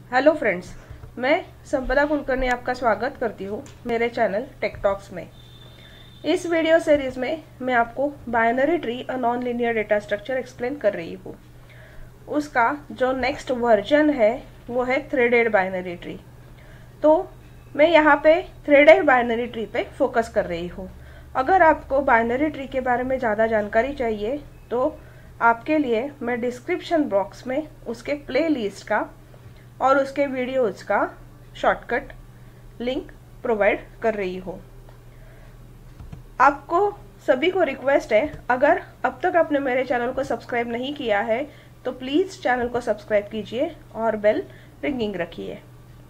Hello friends, मैं संपदा कुलकर्णी आपका स्वागत करती हूँ मेरे चैनल टेक टॉक्स में। इस वीडियो सीरीज में मैं आपको बाइनरी ट्री और non linear data structure explain कर रही हूँ। उसका जो नेक्स्ट वर्जन है वो है थ्रेडेड बाइनरी ट्री। तो मैं यहाँ पे थ्रेडेड बाइनरी ट्री पे फोकस कर रही हूँ। अगर आपको बाइनरी ट्री के बारे में ज़्यादा जानकारी चाहिए तो आपके लिए मैं डिस्क्रिप्शन बॉक्स में उसके प्लेलिस्ट का और उसके वीडियोज का शॉर्टकट लिंक प्रोवाइड कर रही हूँ। आपको सभी को रिक्वेस्ट है, अगर अब तक आपने मेरे चैनल को सब्सक्राइब नहीं किया है तो प्लीज़ चैनल को सब्सक्राइब कीजिए और बेल रिंगिंग रखिए।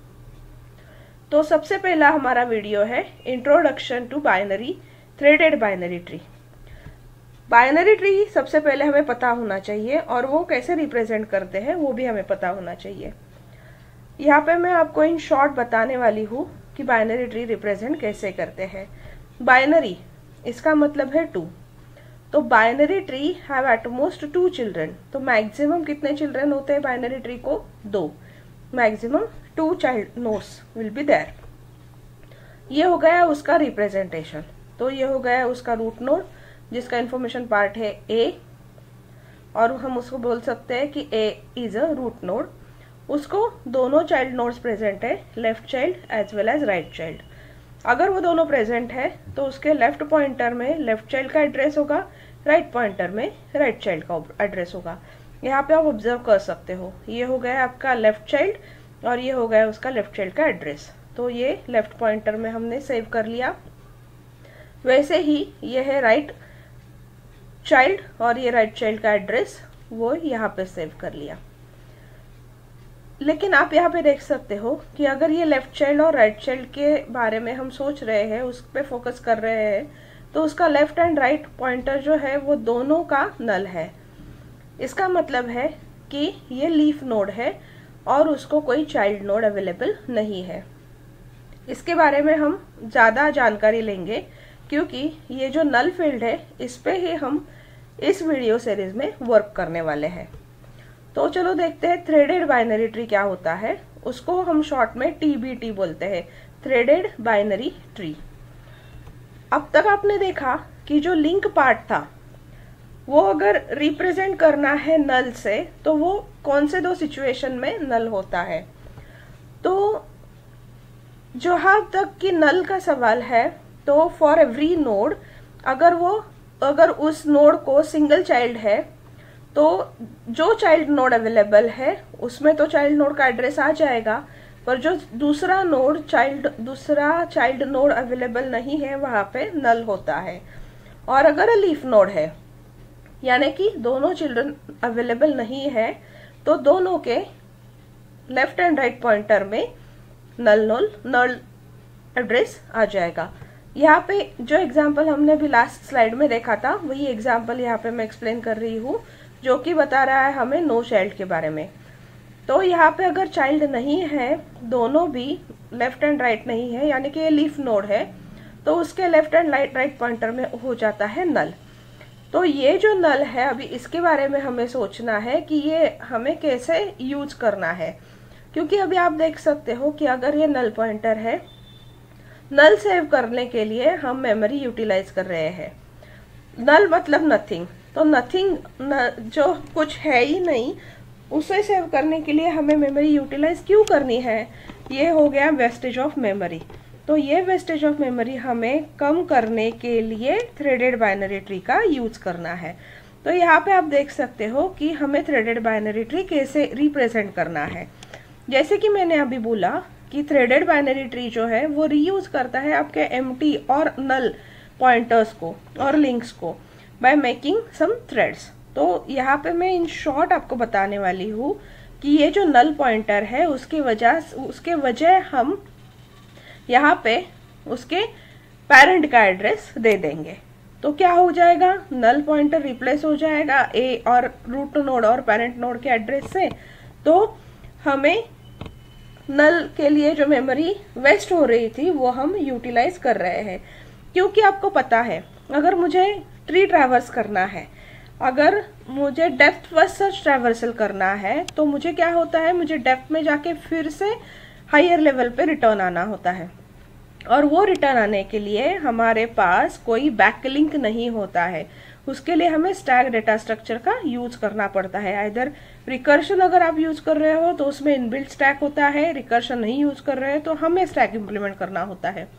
तो सबसे पहला हमारा वीडियो है introduction to binary threaded binary tree. Binary tree सबसे पहले हमें पता होना चाहिए और वो कैसे रिप्रेजेंट करते हैं वो भी हमें पता होना चाहिए। यहाँ पे मैं आपको इन शॉर्ट बताने वाली हूँ कि बाइनरी ट्री रिप्रेजेंट कैसे करते हैं। बाइनरी इसका मतलब है 2। तो binary tree have at most 2 children. तो मैक्सिमम कितने चिल्ड्रन होते हैं बाइनरी ट्री को? 2। Maximum 2 child nodes will be there. ये हो गया उसका रिप्रेजेंटेशन। तो ये हो गया उसका रूट नोड जिसका इंफॉर्मेशन पार्ट है ए, और हम उसको बोल सकते हैं कि A is a root node. उसको दोनों चाइल्ड नोड्स प्रेजेंट है, left child as well as right child. अगर वो दोनों प्रेजेंट है तो उसके लेफ्ट पॉइंटर में लेफ्ट चाइल्ड का एड्रेस होगा, राइट पॉइंटर में राइट चाइल्ड का एड्रेस होगा। यहाँ पे आप ऑब्जर्व कर सकते हो, ये हो गया आपका लेफ्ट चाइल्ड और ये हो गया उसका लेफ्ट चाइल्ड का एड्रेस। तो ये लेफ्ट पॉइंटर में हमने सेव कर लिया। वैसे ही ये है राइट चाइल्ड और ये राइट चाइल्ड का एड्रेस, वो यहाँ पे सेव कर लिया। लेकिन आप यहाँ पे देख सकते हो कि अगर ये लेफ्ट चाइल्ड और राइट चाइल्ड के बारे में हम सोच रहे हैं, उस पर फोकस कर रहे हैं, तो उसका लेफ्ट एंड राइट पॉइंटर जो है वो दोनों का नल है। इसका मतलब है कि ये लीफ नोड है और उसको कोई चाइल्ड नोड अवेलेबल नहीं है। इसके बारे में हम ज़्यादा जानकारी लेंगे क्योंकि ये जो नल फील्ड है इस पे ही हम इस वीडियो सीरीज में वर्क करने वाले हैं। तो चलो देखते हैं थ्रेडेड बाइनरी ट्री क्या होता है। उसको हम शॉर्ट में TBT बोलते हैं, थ्रेडेड बाइनरी ट्री। अब तक आपने देखा कि जो लिंक पार्ट था वो अगर रिप्रेजेंट करना है नल से तो वो कौन से 2 सिचुएशन में नल होता है। तो जहां तक कि नल का सवाल है तो फॉर एवरी नोड अगर उस नोड को सिंगल चाइल्ड है तो जो चाइल्ड नोड अवेलेबल है उसमें तो चाइल्ड नोड का एड्रेस आ जाएगा, पर जो दूसरा चाइल्ड नोड अवेलेबल नहीं है वहां पे नल होता है। और अगर लीफ नोड है यानी कि दोनों चिल्ड्रन अवेलेबल नहीं है तो दोनों के लेफ्ट एंड राइट पॉइंटर में नल एड्रेस आ जाएगा। यहाँ पे जो एग्जाम्पल हमने भी लास्ट स्लाइड में देखा था वही एग्जाम्पल यहाँ पे मैं एक्सप्लेन कर रही हूँ, जो कि बता रहा है हमें नो चाइल्ड के बारे में। तो यहाँ पे अगर चाइल्ड नहीं है, दोनों भी लेफ्ट एंड राइट नहीं है, यानी कि ये लीफ नोड है, तो उसके लेफ्ट एंड राइट पॉइंटर में हो जाता है नल। तो ये जो नल है अभी इसके बारे में हमें सोचना है कि ये हमें कैसे यूज करना है। क्योंकि अभी आप देख सकते हो कि अगर ये नल पॉइंटर है, नल सेव करने के लिए हम मेमोरी यूटिलाइज कर रहे हैं। नल मतलब नथिंग, तो नथिंग जो कुछ है ही नहीं उसे सेव करने के लिए हमें मेमोरी यूटिलाइज क्यों करनी है? ये हो गया वेस्टेज ऑफ मेमोरी। तो ये वेस्टेज ऑफ मेमोरी हमें कम करने के लिए थ्रेडेड बाइनरी ट्री का यूज करना है। तो यहाँ पे आप देख सकते हो कि हमें थ्रेडेड बाइनरी ट्री कैसे रिप्रेजेंट करना है। जैसे कि मैंने अभी बोला कि थ्रेडेड बाइनरी ट्री जो है वो रीयूज करता है आपके एम्प्टी और नल पॉइंटर्स को और लिंक्स को बाय मेकिंग सम थ्रेड्स। तो यहाँ पे मैं इन शॉर्ट आपको बताने वाली हूँ कि ये जो नल पॉइंटर है उसके वजह हम यहाँ पे उसके पेरेंट का एड्रेस दे देंगे। तो क्या हो जाएगा? नल पॉइंटर रिप्लेस हो जाएगा ए और रूट नोड और पेरेंट नोड के एड्रेस से। तो हमें नल के लिए जो मेमोरी वेस्ट हो रही थी वो हम यूटिलाइज कर रहे हैं। क्योंकि आपको पता है अगर मुझे ट्री ट्रैवर्स करना है, अगर मुझे डेप्थ फर्स्ट सर्च ट्रैवर्सल करना है तो मुझे क्या होता है, मुझे डेप्थ में जाके फिर से हायर लेवल पे रिटर्न आना होता है, और वो रिटर्न आने के लिए हमारे पास कोई बैकलिंक नहीं होता है। उसके लिए हमें स्टैक डेटा स्ट्रक्चर का यूज करना पड़ता है। आइदर रिकर्शन अगर आप यूज कर रहे हो तो उसमें इनबिल्ट स्टैक होता है, रिकर्शन नहीं यूज कर रहे हो तो हमें स्टैक इंप्लीमेंट करना होता है।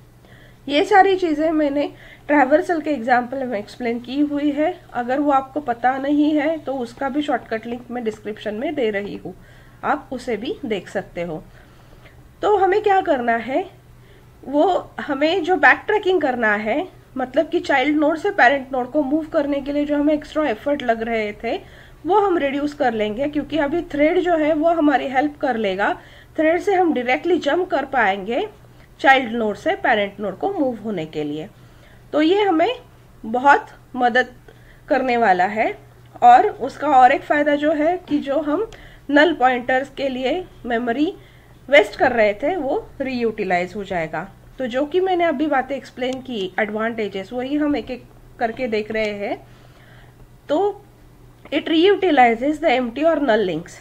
ये सारी चीजें मैंने ट्रैवर्सल के एग्जाम्पल में एक्सप्लेन की हुई है। अगर वो आपको पता नहीं है तो उसका भी शॉर्टकट लिंक मैं डिस्क्रिप्शन में दे रही हूँ, आप उसे भी देख सकते हो। तो हमें क्या करना है, वो हमें जो बैक ट्रैकिंग करना है, मतलब कि चाइल्ड नोड से पेरेंट नोड को मूव करने के लिए जो हमें एक्स्ट्रा एफर्ट लग रहे थे वो हम रिड्यूस कर लेंगे, क्योंकि अभी थ्रेड जो है वो हमारी हेल्प कर लेगा। थ्रेड से हम डायरेक्टली जंप कर पाएंगे चाइल्ड नोड से पेरेंट नोड को मूव होने के लिए। तो ये हमें बहुत मदद करने वाला है। और उसका और एक फायदा जो है कि जो हम नल पॉइंटर्स के लिए मेमोरी वेस्ट कर रहे थे वो रीयूटिलाइज हो जाएगा। तो जो कि मैंने अभी बातें एक्सप्लेन की एडवांटेजेस, वही हम एक एक करके देख रहे हैं। तो इट रीयूटिलाइजेस द एम्प्टी और नल लिंक्स।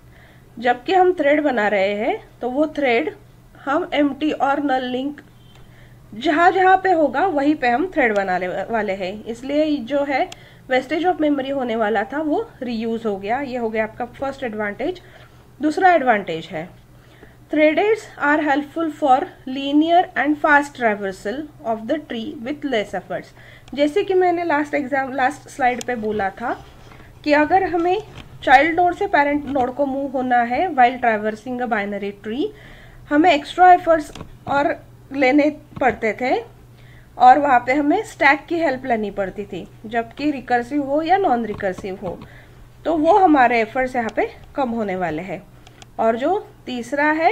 जबकि हम थ्रेड बना रहे हैं तो वो थ्रेड हम एम्प्टी और नल लिंक जहां जहां पे होगा वहीं पे हम थ्रेड बनाने वाले हैं, इसलिए जो है वेस्टेज ऑफ मेमोरी होने वाला था वो रीयूज हो गया। ये हो गया आपका फर्स्ट एडवांटेज। दूसरा एडवांटेज है threadeds are helpful for linear and fast traversal of the tree with less efforts. जैसे कि मैंने लास्ट स्लाइड पे बोला था कि अगर हमें चाइल्ड नोड से पेरेंट नोड को मूव होना है while traversing a binary tree, हमें एक्स्ट्रा एफर्ट्स और लेने पड़ते थे और वहां पे हमें स्टैक की हेल्प लेनी पड़ती थी, जबकि रिकर्सिव हो या नॉन रिकर्सिव हो तो वो हमारे एफर्ट्स यहाँ पे कम होने वाले हैं। और जो तीसरा है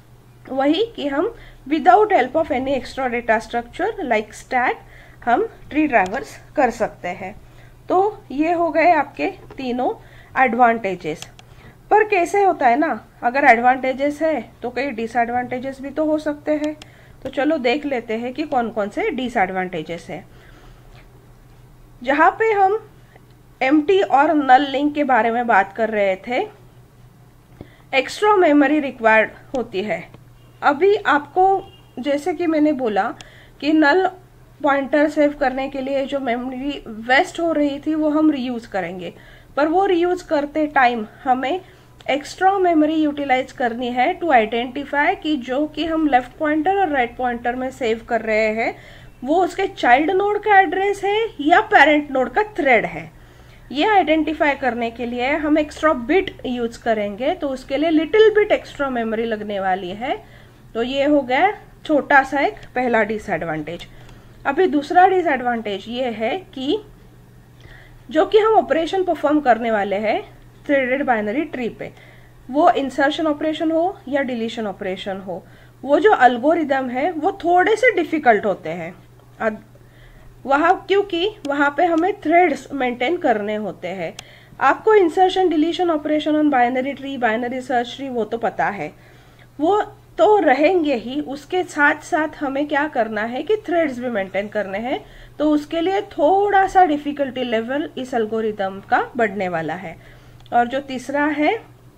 वही कि हम without help of any extra data structure like stack हम ट्री ट्रैवर्स कर सकते हैं। तो ये हो गए आपके तीनों एडवांटेजेस। पर कैसे होता है ना, अगर एडवांटेजेस है तो कई डिसएडवांटेजेस भी तो हो सकते हैं। तो चलो देख लेते हैं कि कौन कौन से डिसएडवांटेजेस है। जहां पे हम एम्प्टी और नल लिंक के बारे में बात कर रहे थे, एक्स्ट्रा मेमोरी रिक्वायर्ड होती है। अभी आपको जैसे कि मैंने बोला कि नल पॉइंटर सेव करने के लिए जो मेमोरी वेस्ट हो रही थी वो हम रीयूज करेंगे, पर वो रीयूज करते टाइम हमें एक्स्ट्रा मेमोरी यूटिलाइज करनी है टू आइडेंटिफाई कि जो कि हम लेफ्ट पॉइंटर और राइट पॉइंटर में सेव कर रहे हैं वो उसके चाइल्ड नोड का एड्रेस है या पेरेंट नोड का थ्रेड है। ये आइडेंटिफाई करने के लिए हम एक्स्ट्रा बिट यूज करेंगे, तो उसके लिए लिटिल बिट एक्स्ट्रा मेमोरी लगने वाली है। तो ये हो गया छोटा सा एक पहला डिसएडवांटेज। अभी दूसरा डिसएडवांटेज ये है कि जो कि हम ऑपरेशन परफॉर्म करने वाले हैं थ्रेडेड बाइनरी ट्री पे, वो इंसर्शन ऑपरेशन हो या डिलीशन ऑपरेशन हो, वो जो एल्गोरिदम है वो थोड़े से डिफिकल्ट होते हैं वहां, क्योंकि वहां पे हमें थ्रेड्स मेंटेन करने होते हैं। आपको insertion deletion operation on binary tree, binary search tree वो तो पता है, वो तो रहेंगे ही। उसके साथ साथ हमें क्या करना है कि थ्रेड्स भी मेंटेन करने हैं, तो उसके लिए थोड़ा सा डिफिकल्टी लेवल इस एल्गोरिदम का बढ़ने वाला है। और जो तीसरा है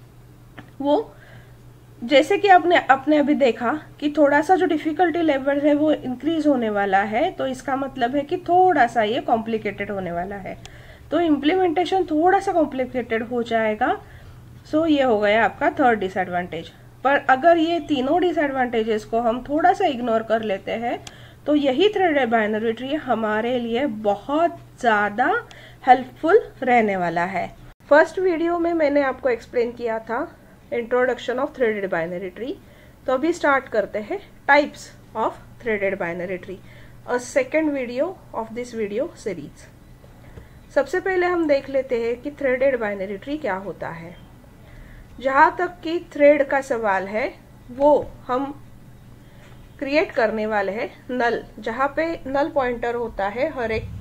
वो जैसे कि आपने अभी देखा कि थोड़ा सा जो डिफिकल्टी लेवल है वो इंक्रीज होने वाला है, तो इसका मतलब है कि थोड़ा सा ये कॉम्प्लिकेटेड होने वाला है, तो इम्प्लीमेंटेशन थोड़ा सा कॉम्प्लिकेटेड हो जाएगा। सो ये हो गया आपका थर्ड डिसएडवांटेज। पर अगर ये तीनों डिसएडवांटेजेस को हम थोड़ा सा इग्नोर कर लेते हैं तो यही थ्रेडेड बाइनरी ट्री हमारे लिए बहुत ज्यादा हेल्पफुल रहने वाला है। फर्स्ट वीडियो में मैंने आपको एक्सप्लेन किया था introduction of threaded binary tree. तो अभी स्टार्ट करते हैं types of threaded binary tree, a second video of this video series. सबसे पहले हम देख लेते हैं कि थ्रेडेड बाइनरी ट्री क्या होता है। जहां तक कि थ्रेड का सवाल है वो हम क्रिएट करने वाले हैं नल, जहां पे नल पॉइंटर होता है हर एक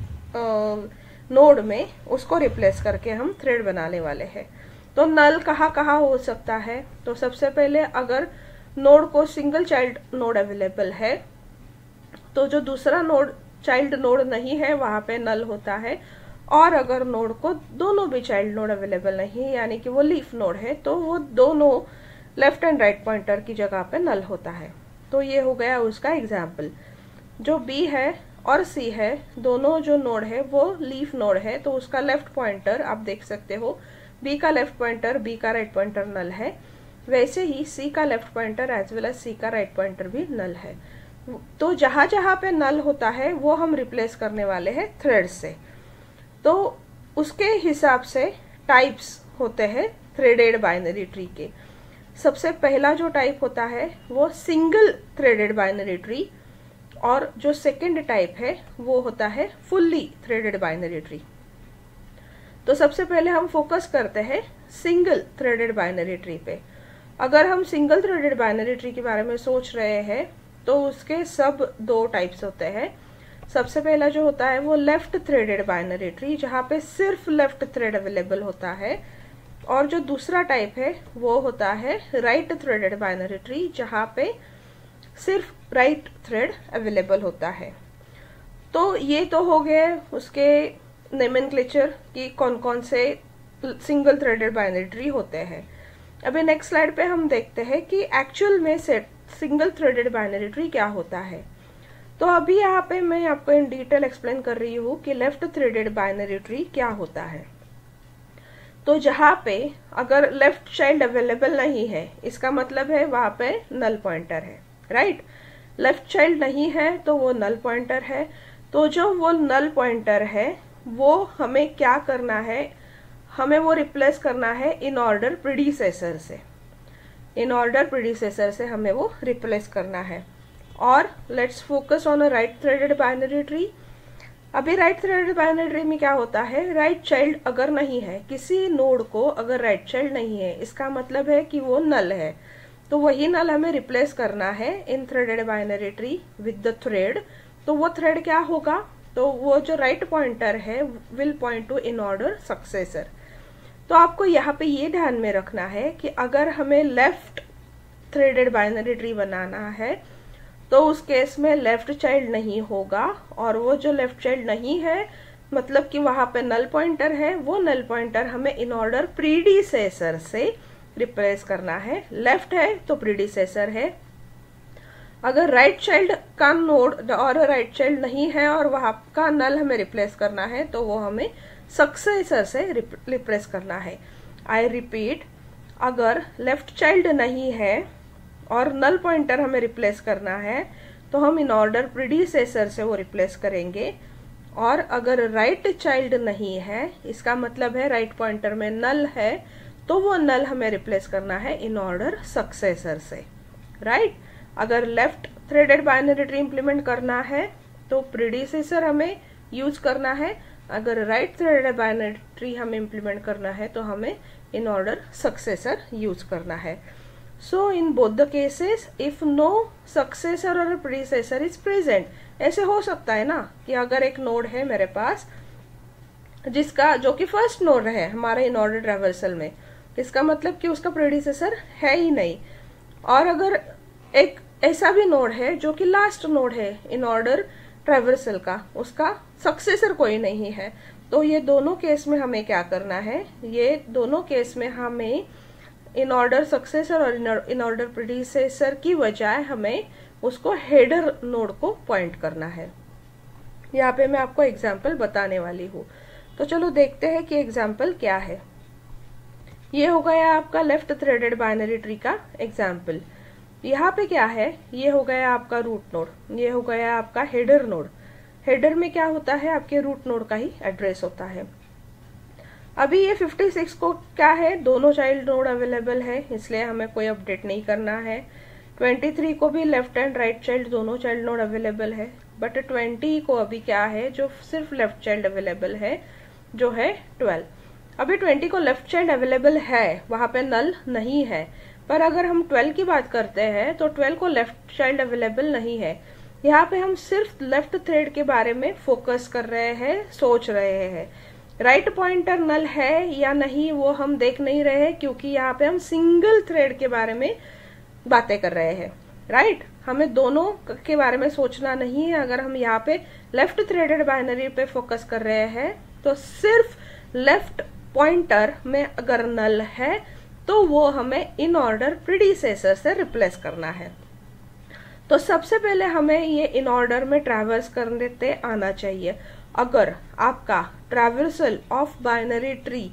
नोड में, उसको रिप्लेस करके हम थ्रेड बनाने वाले हैं। तो नल कहाँ कहाँ हो सकता है, तो सबसे पहले अगर नोड को सिंगल चाइल्ड नोड अवेलेबल है तो जो दूसरा नोड चाइल्ड नोड नहीं है वहां पे नल होता है। और अगर नोड को दोनों भी चाइल्ड नोड अवेलेबल नहीं है, यानी कि वो लीफ नोड है, तो वो दोनों लेफ्ट एंड राइट पॉइंटर की जगह पे नल होता है। तो ये हो गया उसका एग्जाम्पल। जो बी है और सी है, दोनों जो नोड है वो लीफ नोड है, तो उसका लेफ्ट पॉइंटर आप देख सकते हो, बी का लेफ्ट पॉइंटर बी का राइट पॉइंटर नल है। वैसे ही सी का left pointer as well as C का राइट पॉइंटर भी नल है। तो जहां जहां पे नल होता है वो हम रिप्लेस करने वाले हैं थ्रेड से। तो उसके हिसाब से टाइप्स होते हैं थ्रेडेड बाइनरी ट्री के। सबसे पहला जो टाइप होता है वो सिंगल थ्रेडेड बाइनरी ट्री, और जो सेकंड टाइप है वो होता है फुल्ली थ्रेडेड बाइनरी ट्री। तो सबसे पहले हम फोकस करते हैं सिंगल थ्रेडेड बाइनरी ट्री पे। अगर हम सिंगल थ्रेडेड बाइनरी ट्री के बारे में सोच रहे हैं तो उसके सब दो टाइप्स होते हैं। सबसे पहला जो होता है वो लेफ्ट थ्रेडेड बाइनरी ट्री, जहाँ पे सिर्फ लेफ्ट थ्रेड अवेलेबल होता है, और जो दूसरा टाइप है वो होता है राइट थ्रेडेड बाइनरी ट्री, जहाँ पे सिर्फ राइट थ्रेड अवेलेबल होता है। तो ये तो हो गए उसके नोमेनक्लेचर कि कौन कौन से सिंगल थ्रेडेड बाइनरी ट्री होते हैं। अभी नेक्स्ट स्लाइड पे हम देखते हैं कि एक्चुअल में सिंगल थ्रेडेड बाइनरी ट्री क्या होता है। तो अभी यहाँ पे मैं आपको इन डिटेल एक्सप्लेन कर रही हूँ कि लेफ्ट थ्रेडेड बाइनरी ट्री क्या होता है। तो जहाँ पे अगर लेफ्ट चाइल्ड अवेलेबल नहीं है, इसका मतलब है वहां पे नल पॉइंटर है, राइट। लेफ्ट चाइल्ड नहीं है तो वो नल पॉइंटर है। तो जो वो नल पॉइंटर है वो हमें क्या करना है, हमें वो रिप्लेस करना है इन ऑर्डर प्रीडिसेसर से। इन ऑर्डर प्रीडिसेसर से हमें वो रिप्लेस करना है। और let's focus on a right threaded binary tree. अभी राइट थ्रेडेड बाइनरी ट्री में क्या होता है, राइट चाइल्ड अगर नहीं है, किसी नोड को अगर राइट चाइल्ड नहीं है, इसका मतलब है कि वो नल है। तो वही नल हमें रिप्लेस करना है in threaded binary tree with the thread. तो वो थ्रेड क्या होगा, तो वो जो राइट पॉइंटर है will point to in order successor. तो आपको यहाँ पे ये ध्यान में रखना है कि अगर हमें लेफ्ट थ्रेडेड बाइनरी ट्री बनाना है तो उस केस में लेफ्ट चाइल्ड नहीं होगा, और वो जो लेफ्ट चाइल्ड नहीं है मतलब कि वहां पे नल पॉइंटर है, वो नल पॉइंटर हमें इन ऑर्डर प्रीडिसेसर से रिप्लेस करना है। लेफ्ट है तो प्रीडिसेसर है। अगर राइट चाइल्ड का नोड और राइट चाइल्ड नहीं है और वहां का नल हमें रिप्लेस करना है, तो वो हमें सक्सेसर से रिप्लेस करना है। आई रिपीट, अगर लेफ्ट चाइल्ड नहीं है और नल पॉइंटर हमें रिप्लेस करना है तो हम इन ऑर्डर प्रीडिसेसर से वो रिप्लेस करेंगे। और अगर राइट चाइल्ड नहीं है, इसका मतलब है राइट पॉइंटर में नल है, तो वो नल हमें रिप्लेस करना है इन ऑर्डर सक्सेसर से, राइट। अगर left threaded binary tree implement करना है तो प्रीडिसेसर हमें यूज करना है। अगर राइट थ्रेडेड बाइनरी ट्री हमें इंप्लीमेंट करना है तो हमें इन ऑर्डर सक्सेसर यूज करना है। So in both the cases if no successor और प्रीडिसेसर इज प्रेजेंट, ऐसे हो सकता है ना कि अगर एक नोड है मेरे पास जिसका जो कि फर्स्ट नोड है हमारे इन ऑर्डर ट्रैवर्सल में, इसका मतलब कि उसका प्रीडिसेसर है ही नहीं, और अगर एक ऐसा भी नोड है जो कि लास्ट नोड है इन ऑर्डर ट्रैवर्सल का, उसका सक्सेसर कोई नहीं है, तो ये दोनों केस में हमें क्या करना है, ये दोनों केस में हमें इन ऑर्डर सक्सेसर और इन ऑर्डर प्रीडिसेसर की बजाय हमें उसको हेडर नोड को पॉइंट करना है। यहाँ पे मैं आपको एग्जाम्पल बताने वाली हूँ। तो चलो देखते हैं कि एग्जाम्पल क्या है। ये हो गया आपका लेफ्ट थ्रेडेड बाइनरी ट्री का एग्जाम्पल। यहाँ पे क्या है, ये हो गया आपका रूट नोड, ये हो गया आपका हेडर नोड। हेडर में क्या होता है, आपके रूट नोड का ही एड्रेस होता है। अभी ये 56 को क्या है, दोनों चाइल्ड नोड अवेलेबल है, इसलिए हमें कोई अपडेट नहीं करना है। 23 को भी लेफ्ट एंड राइट चाइल्ड दोनों चाइल्ड नोड अवेलेबल है, बट 20 को अभी क्या है, जो सिर्फ लेफ्ट चाइल्ड अवेलेबल है, जो है 12। अभी 20 को लेफ्ट चाइल्ड अवेलेबल है, वहां पे नल नहीं है, पर अगर हम 12 की बात करते हैं तो 12 को लेफ्ट चाइल्ड अवेलेबल नहीं है। यहाँ पे हम सिर्फ लेफ्ट थ्रेड के बारे में फोकस कर रहे हैं, सोच रहे हैं। राइट पॉइंटर नल है या नहीं वो हम देख नहीं रहे हैं, क्योंकि यहाँ पे हम सिंगल थ्रेड के बारे में बातें कर रहे हैं, राइट। हमें दोनों के बारे में सोचना नहीं है। अगर हम यहाँ पे लेफ्ट थ्रेडेड बाइनरी पे फोकस कर रहे हैं तो सिर्फ लेफ्ट पॉइंटर में अगर नल है तो वो हमें इन ऑर्डर प्रीडिसेसर से रिप्लेस करना है। तो सबसे पहले हमें ये इन ऑर्डर में ट्रैवर्स करते आना चाहिए। अगर आपका ट्रैवर्सल ऑफ बाइनरी ट्री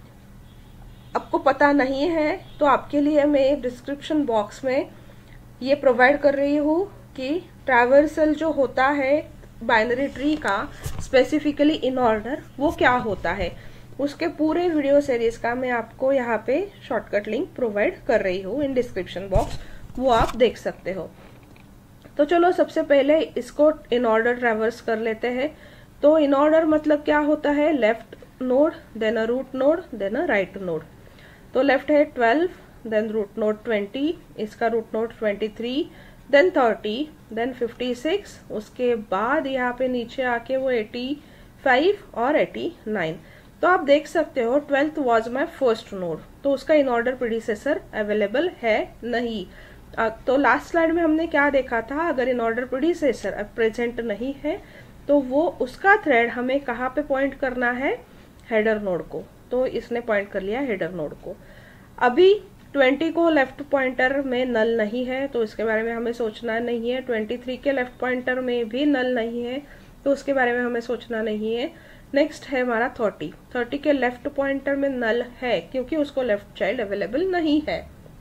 आपको पता नहीं है तो आपके लिए मैं डिस्क्रिप्शन बॉक्स में ये प्रोवाइड कर रही हूँ कि ट्रैवर्सल जो होता है बाइनरी ट्री का स्पेसिफिकली इन ऑर्डर वो क्या होता है, उसके पूरे वीडियो सीरीज का मैं आपको यहाँ पे शॉर्टकट लिंक प्रोवाइड कर रही हूँ इन डिस्क्रिप्शन बॉक्स, वो आप देख सकते हो। तो चलो सबसे पहले इसको इन ऑर्डर ट्रैवर्स कर लेते हैं। तो इन ऑर्डर मतलब क्या होता है, left node, then a root node, then a right node. तो लेफ्ट है 12, देन रूट नोड 20, इसका रूट नोड 23, देन 30, देन 56, उसके बाद यहाँ पे नीचे आके वो 85 और 89। तो आप देख सकते हो 12th was my first node, तो उसका इन ऑर्डर प्रीडिसेसर अवेलेबल है नहीं। तो लास्ट स्लाइड में हमने क्या देखा था, अगर इन ऑर्डर प्रीडिसेसर अब प्रेजेंट नहीं है तो वो उसका थ्रेड हमें कहाँ पे पॉइंट करना है, हेडर नोड को। तो इसने पॉइंट कर लिया हेडर नोड को। अभी 20 को लेफ्ट पॉइंटर में नल नहीं है तो इसके बारे में हमें सोचना नहीं है। 23 के लेफ्ट पॉइंटर में भी नल नहीं है तो उसके बारे में हमें सोचना नहीं है। नेक्स्ट है हमारा 30 के लेफ्ट पॉइंटर में नल है क्योंकि उसको लेफ्ट चाइल्ड अवेलेबल नहीं है,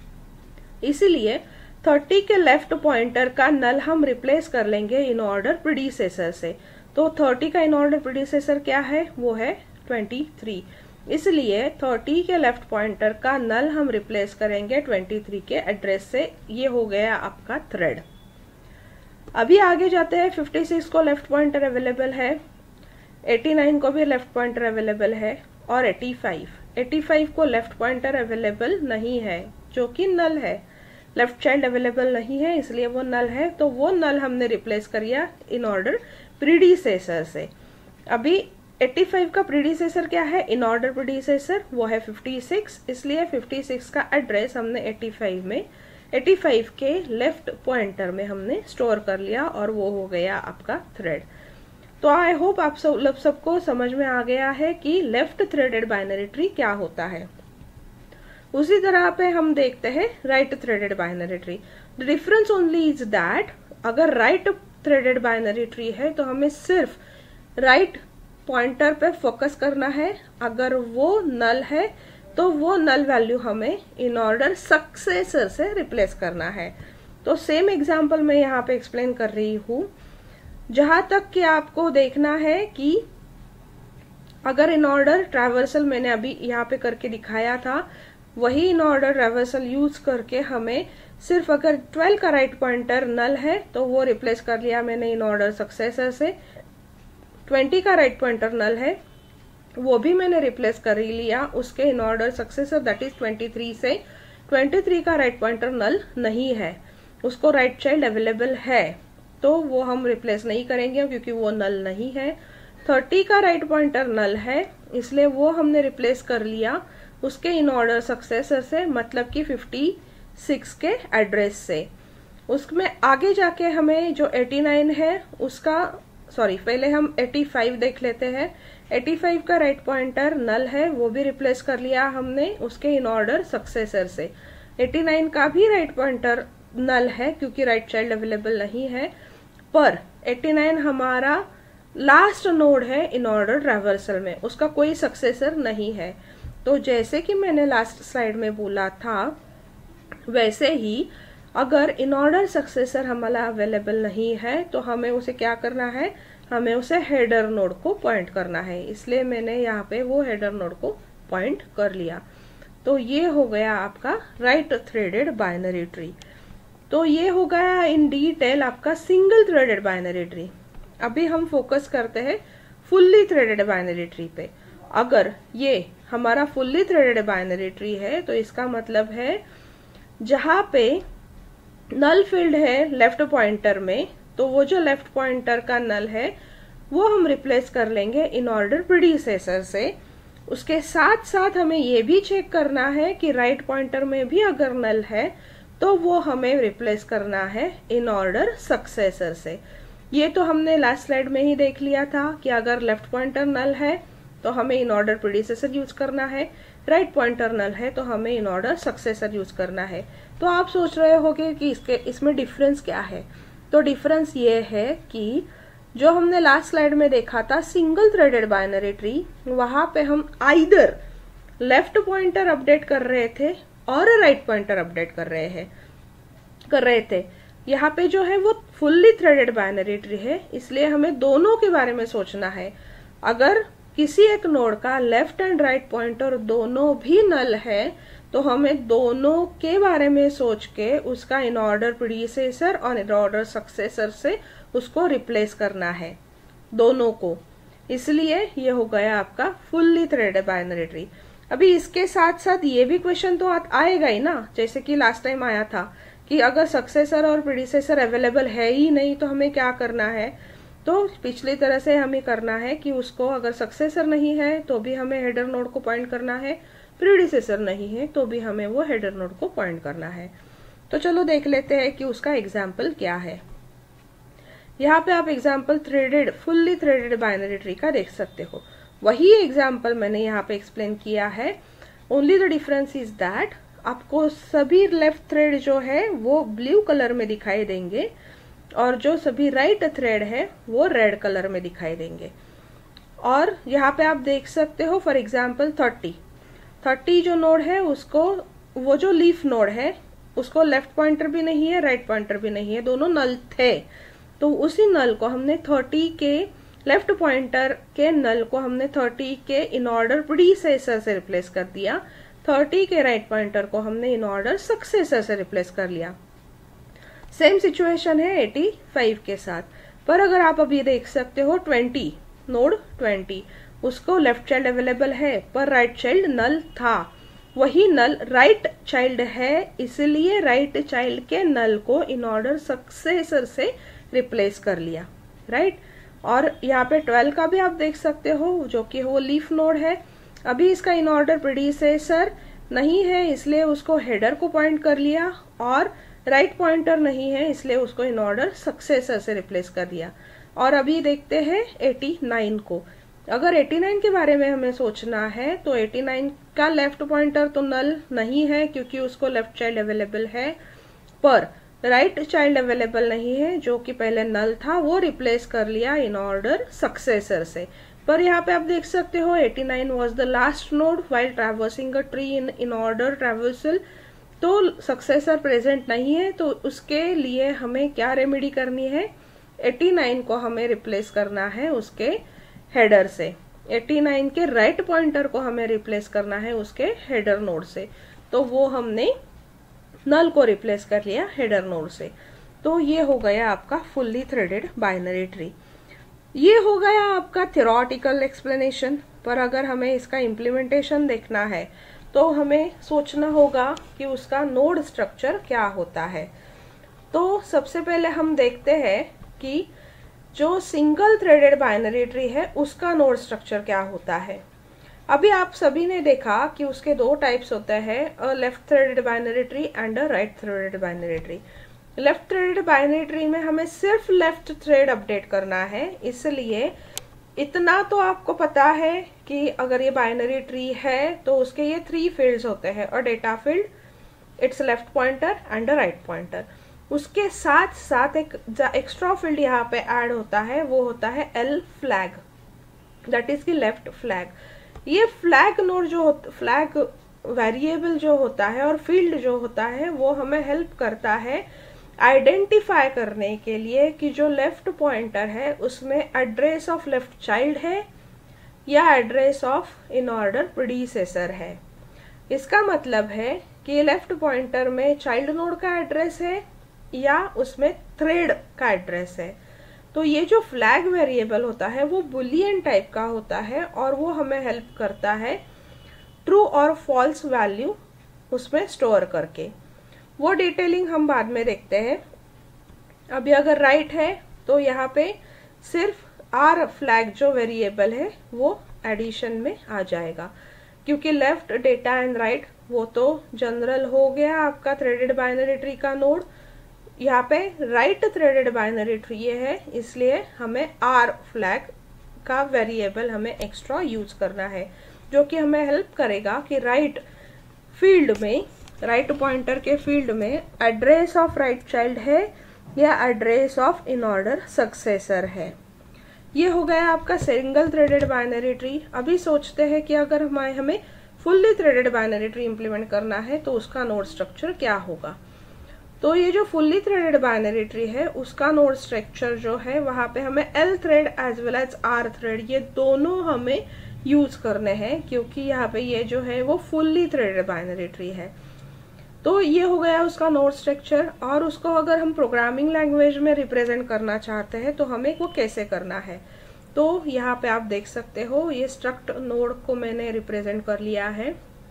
इसीलिए 30 के लेफ्ट पॉइंटर का नल हम रिप्लेस कर लेंगे इन ऑर्डर प्रीडिसेसर से। तो 30 का इन ऑर्डर प्रीडिसेसर क्या है, वो है 23, इसलिए 30 के लेफ्ट पॉइंटर का नल हम रिप्लेस करेंगे 23 के एड्रेस से। ये हो गया आपका थ्रेड। अभी आगे जाते हैं। 56 को लेफ्ट पॉइंटर अवेलेबल है, 89 को भी लेफ्ट पॉइंटर अवेलेबल है, और 85 को लेफ्ट पॉइंटर अवेलेबल नहीं है जो कि नल है, लेफ्ट चाइल्ड अवेलेबल नहीं है इसलिए वो नल है। तो वो नल हमने रिप्लेस किया इन ऑर्डर प्रीडिसेसर से। अभी 85 का प्रीडिसेसर क्या है, इन ऑर्डर प्रीडिसेसर, वो है 56, इसलिए 56 का एड्रेस हमने 85 के लेफ्ट पॉइंटर में हमने स्टोर कर लिया और वो हो गया आपका थ्रेड। तो आई होप आप सबको समझ में आ गया है कि लेफ्ट थ्रेडेड बाइनरी ट्री क्या होता है। उसी तरह पे हम देखते हैं right threaded binary tree. The difference only is that अगर राइट थ्रेडेड बाइनरी ट्री है तो हमें सिर्फ राइट पॉइंटर पे फोकस करना है। अगर वो नल है तो वो नल वैल्यू हमें इन ऑर्डर सक्सेसर से रिप्लेस करना है। तो सेम एग्जांपल मैं यहाँ पे एक्सप्लेन कर रही हूँ, जहां तक कि आपको देखना है कि अगर इन ऑर्डर ट्रैवर्सल मैंने अभी यहाँ पे करके दिखाया था, वही इन ऑर्डर ट्रैवर्सल यूज करके हमें सिर्फ अगर 12 का राइट पॉइंटर नल है तो वो रिप्लेस कर लिया मैंने इन ऑर्डर सक्सेसर से। 20 का राइट पॉइंटर नल है, वो भी मैंने रिप्लेस कर लिया उसके in order successor that is 23 से। 23 का राइट पॉइंटर नल नहीं है, उसको राइट चाइल्ड अवेलेबल है तो वो हम रिप्लेस नहीं करेंगे क्योंकि वो नल नहीं है। 30 का राइट पॉइंटर नल है इसलिए वो हमने रिप्लेस कर लिया उसके इन ऑर्डर सक्सेसर से, मतलब कि 56 के एड्रेस से। उसमें आगे जाके हमें जो 89 है उसका पहले हम 85 देख लेते हैं। 85 का राइट पॉइंटर नल है, वो भी रिप्लेस कर लिया हमने उसके इन ऑर्डर सक्सेसर से। 89 का भी राइट पॉइंटर नल है क्योंकि राइट चाइल्ड अवेलेबल नहीं है, पर 89 हमारा लास्ट नोड है इन ऑर्डर ट्रैवर्सल में, उसका कोई सक्सेसर नहीं है। तो जैसे कि मैंने लास्ट स्लाइड में बोला था वैसे ही अगर इन ऑर्डर सक्सेसर हमारा अवेलेबल नहीं है तो हमें उसे क्या करना है, हमें उसे हेडर नोड को पॉइंट करना है, इसलिए मैंने यहाँ पे वो हेडर नोड को पॉइंट कर लिया। तो ये हो गया आपका राइट थ्रेडेड बाइनरी ट्री। तो ये हो गया इन डिटेल आपका सिंगल थ्रेडेड बाइनरी ट्री। अभी हम फोकस करते हैं फुल्ली थ्रेडेड बाइनरी ट्री पे। अगर ये हमारा फुल्ली थ्रेडेड बाइनरी ट्री है तो इसका मतलब है जहां पे नल फील्ड है लेफ्ट पॉइंटर में, तो वो जो लेफ्ट पॉइंटर का नल है वो हम रिप्लेस कर लेंगे इन ऑर्डर प्रीडिसेसर से। उसके साथ साथ हमें ये भी चेक करना है कि राइट पॉइंटर में भी अगर नल है तो वो हमें रिप्लेस करना है इन ऑर्डर सक्सेसर से। ये तो हमने लास्ट स्लाइड में ही देख लिया था कि अगर लेफ्ट पॉइंटर नल है तो हमें इन ऑर्डर प्रीडिसेसर यूज करना है, राइट पॉइंटर नल है तो हमें इन ऑर्डर सक्सेसर यूज करना है। तो आप सोच रहे होंगे कि इसमें डिफरेंस क्या है। तो डिफरेंस ये है कि जो हमने लास्ट स्लाइड में देखा था सिंगल थ्रेडेड बाइनरी ट्री, वहां पे हम आइदर लेफ्ट पॉइंटर अपडेट कर रहे थे और राइट पॉइंटर अपडेट कर रहे थे। यहाँ पे जो है वो फुल्ली थ्रेडेड बाइनरी ट्री है, इसलिए हमें दोनों के बारे में सोचना है। अगर किसी एक नोड का लेफ्ट एंड राइट पॉइंटर दोनों भी नल है तो हमें दोनों के बारे में सोच के उसका इन ऑर्डर प्रीडिसेसर और इन ऑर्डर सक्सेसर से उसको रिप्लेस करना है, दोनों को। इसलिए ये हो गया आपका फुल्ली थ्रेडेड बाइनरी ट्री। अभी इसके साथ साथ ये भी क्वेश्चन तो आएगा ही ना, जैसे कि लास्ट टाइम आया था कि अगर सक्सेसर और प्रीडिसेसर अवेलेबल है ही नहीं तो हमें क्या करना है। तो पिछली तरह से हमें करना है कि उसको अगर सक्सेसर नहीं है तो भी हमें हेडर नोड को पॉइंट करना है, प्रीडिसेसर नहीं है तो भी हमें वो हेडर नोड को पॉइंट करना है। तो चलो देख लेते हैं कि उसका एग्जाम्पल क्या है। यहाँ पे आप example threaded fully threaded binary tree का देख सकते हो। वही एग्जाम्पल मैंने यहाँ पे एक्सप्लेन किया है। Only the difference is that आपको सभी लेफ्ट थ्रेड जो है वो ब्लू कलर में दिखाई देंगे और जो सभी राइट थ्रेड है वो रेड कलर में दिखाई देंगे। और यहाँ पे आप देख सकते हो फॉर एग्जाम्पल 30 जो नोड है उसको, वो जो लीफ नोड है उसको लेफ्ट पॉइंटर भी नहीं है राइट पॉइंटर भी नहीं है, दोनों नल थे। तो उसी नल को हमने 30 के लेफ्ट पॉइंटर के नल को हमने 30 के इन ऑर्डर प्रीडिसेसर से रिप्लेस कर दिया, 30 के राइट पॉइंटर को हमने इन ऑर्डर सक्सेसर से रिप्लेस कर लिया। सेम सिचुएशन है 85 के साथ। पर अगर आप अभी देख सकते हो 20 नोड 20 उसको लेफ्ट चाइल्ड अवेलेबल है पर राइट चाइल्ड नल था, वही नल राइट चाइल्ड है, इसलिए राइट चाइल्ड के नल को इन ऑर्डर सक्सेसर से रिप्लेस कर लिया, राइट। और यहाँ पे 12 का भी आप देख सकते हो जो कि वो लीफ नोड है। अभी इसका इन ऑर्डर प्रीडिसेसर नहीं है इसलिए उसको हेडर को पॉइंट कर लिया और राइट पॉइंटर नहीं है इसलिए उसको इन ऑर्डर सक्सेसर से रिप्लेस कर दिया। और अभी देखते हैं 89 को। अगर 89 के बारे में हमें सोचना है तो 89 का लेफ्ट पॉइंटर तो नल नहीं है क्योंकि उसको लेफ्ट चाइल्ड अवेलेबल है, पर राइट चाइल्ड अवेलेबल नहीं है जो कि पहले नल था, वो रिप्लेस कर लिया इन ऑर्डर सक्सेसर से। पर यहाँ पे आप देख सकते हो 89 was the last node while traversing a tree in order traversal. तो सक्सेसर प्रेजेंट नहीं है तो उसके लिए हमें क्या रेमेडी करनी है, 89 को हमें रिप्लेस करना है उसके हेडर से। 89 के राइट पॉइंटर को हमें रिप्लेस करना है उसके हेडर नोड से। तो वो हमने नल को रिप्लेस कर लिया हेडर नोड से। तो ये हो गया आपका फुल्ली थ्रेडेड बाइनरी ट्री। ये हो गया आपका थ्योरेटिकल एक्सप्लेनेशन। पर अगर हमें इसका इम्प्लीमेंटेशन देखना है तो हमें सोचना होगा कि उसका नोड स्ट्रक्चर क्या होता है। तो सबसे पहले हम देखते हैं कि जो सिंगल थ्रेडेड बाइनरी ट्री है उसका नोड स्ट्रक्चर क्या होता है। अभी आप सभी ने देखा कि उसके दो टाइप्स होते हैं, a left threaded binary tree and a right threaded binary tree. Left threaded binary tree में हमें सिर्फ लेफ्ट थ्रेड अपडेट करना है, इसलिए इतना तो आपको पता है कि अगर ये बाइनरी ट्री है तो उसके ये 3 फील्ड्स होते हैं, और data field, its left pointer and right pointer. उसके साथ साथ एक एक्स्ट्रा फील्ड यहाँ पे ऐड होता है, वो होता है एल फ्लैग, दैट इज की लेफ्ट फ्लैग। ये फ्लैग नोड जो फ्लैग वेरिएबल जो होता है और फील्ड जो होता है वो हमें हेल्प करता है आइडेंटिफाई करने के लिए कि जो लेफ्ट पॉइंटर है उसमें एड्रेस ऑफ लेफ्ट चाइल्ड है या address of in order predecessor है। इसका मतलब है कि लेफ्ट पॉइंटर में चाइल्ड नोड का एड्रेस है या उसमें थ्रेड का एड्रेस है। तो ये जो फ्लैग वेरिएबल होता है वो बुलियन टाइप का होता है और वो हमें हेल्प करता है ट्रू और फॉल्स वैल्यू उसमें स्टोर करके। वो डिटेलिंग हम बाद में देखते हैं। अभी अगर राइट है तो यहाँ पे सिर्फ आर फ्लैग जो वेरिएबल है वो एडिशन में आ जाएगा, क्योंकि लेफ्ट डेटा एंड राइट वो तो जनरल हो गया आपका थ्रेडेड बाइनरी ट्री का नोड। यहाँ पे राइट थ्रेडेड बाइनरी ट्री है इसलिए हमें आर फ्लैग का वेरिएबल हमें एक्स्ट्रा यूज करना है, जो कि हमें हेल्प करेगा कि राइट फील्ड में, राइट पॉइंटर के फील्ड में एड्रेस ऑफ राइट चाइल्ड है या address of in order successor है। ये हो गया आपका सिंगल थ्रेडेड बाइनरी ट्री। अभी सोचते हैं कि अगर हमें fully threaded binary tree implement करना है तो उसका नोड स्ट्रक्चर क्या होगा। तो ये जो फुल्ली थ्रेडेड बाइनरी ट्री है उसका नोड स्ट्रक्चर जो है वहां पे हमें L thread as well as R thread ये दोनों हमें यूज करने हैं, क्योंकि यहाँ पे ये जो है वो फुल्ली थ्रेडेड बाइनरी ट्री है। तो ये हो गया उसका नोड स्ट्रक्चर। और उसको अगर हम प्रोग्रामिंग लैंग्वेज में रिप्रेजेंट करना चाहते हैं तो हमें वो कैसे करना है। तो यहाँ पे आप देख सकते हो ये स्ट्रक्ट नोड को मैंने रिप्रेजेंट कर लिया है।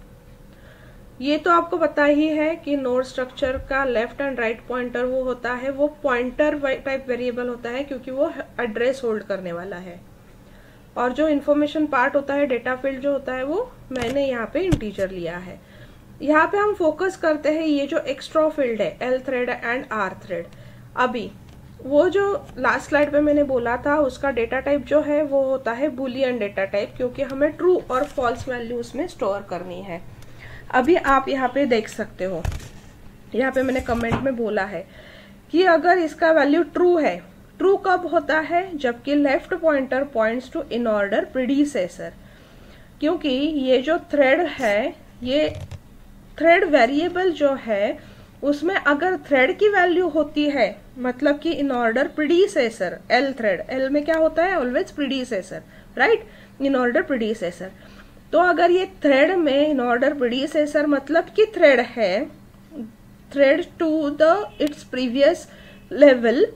ये तो आपको पता ही है कि नोड स्ट्रक्चर का लेफ्ट एंड राइट पॉइंटर वो होता है, वो पॉइंटर टाइप वेरिएबल होता है क्योंकि वो एड्रेस होल्ड करने वाला है। और जो इन्फॉर्मेशन पार्ट होता है, डेटा फील्ड जो होता है, वो मैंने यहाँ पे इंटीजर लिया है। यहाँ पे हम फोकस करते हैं ये जो एक्स्ट्रा फील्ड है L thread and R thread. अभी वो जो लास्ट स्लाइड पे मैंने बोला था उसका डेटा टाइप जो है वो होता है बुलियन डेटा टाइप, क्योंकि हमें ट्रू और फॉल्स वैल्यू उसमें स्टोर करनी है। अभी आप यहाँ पे देख सकते हो, यहाँ पे मैंने कमेंट में बोला है कि अगर इसका वैल्यू ट्रू है, ट्रू कब होता है, जबकि left pointer points to in order predecessor. क्योंकि ये जो थ्रेड है, ये थ्रेड वेरिएबल जो है उसमें अगर थ्रेड की वैल्यू होती है, मतलब कि in order predecessor, L thread, L में क्या होता है always predecessor, right, in order predecessor. तो अगर ये थ्रेड में इन ऑर्डर प्रीडिसेसर मतलब कि थ्रेड है, thread to the its previous level,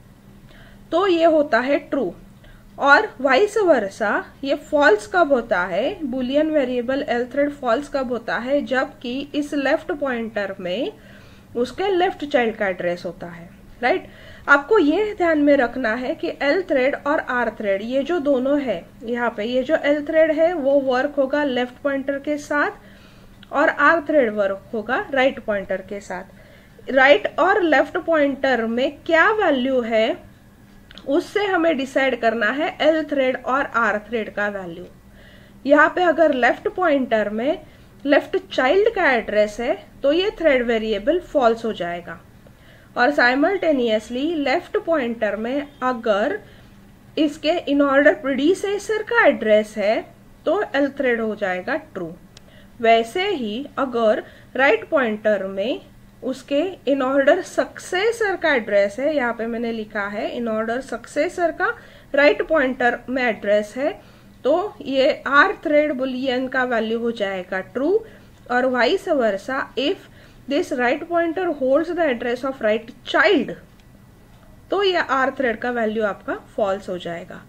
तो ये होता है ट्रू। और वाइस वर्सा ये फॉल्स कब होता है, boolean variable L thread false कब होता है, जबकि इस लेफ्ट पॉइंटर में उसके लेफ्ट चाइल्ड का एड्रेस होता है, राइट। आपको ये ध्यान में रखना है कि एल थ्रेड और आर थ्रेड ये जो दोनों है, यहाँ पे ये जो एल थ्रेड है वो वर्क होगा लेफ्ट पॉइंटर के साथ और आर थ्रेड वर्क होगा राइट पॉइंटर के साथ। राइट और लेफ्ट पॉइंटर में क्या वैल्यू है उससे हमें डिसाइड करना है एल थ्रेड और आर थ्रेड का वैल्यू। यहाँ पे अगर लेफ्ट पॉइंटर में लेफ्ट चाइल्ड का एड्रेस है तो ये थ्रेड वेरिएबल फॉल्स हो जाएगा, और साइमल्टेनियसली लेफ्ट पॉइंटर में अगर इसके इन ऑर्डर प्रीडिसेसर का एड्रेस है तो एल थ्रेड हो जाएगा ट्रू। वैसे ही अगर राइट पॉइंटर में उसके इन ऑर्डर सक्सेसर का एड्रेस है, यहाँ पे मैंने लिखा है इन ऑर्डर सक्सेसर का राइट पॉइंटर में एड्रेस है, तो ये आर थ्रेड बुलियन का वैल्यू हो जाएगा ट्रू। और vice versa if this right pointer holds the address of right child, तो ये आर थ्रेड का वैल्यू आपका फॉल्स हो जाएगा।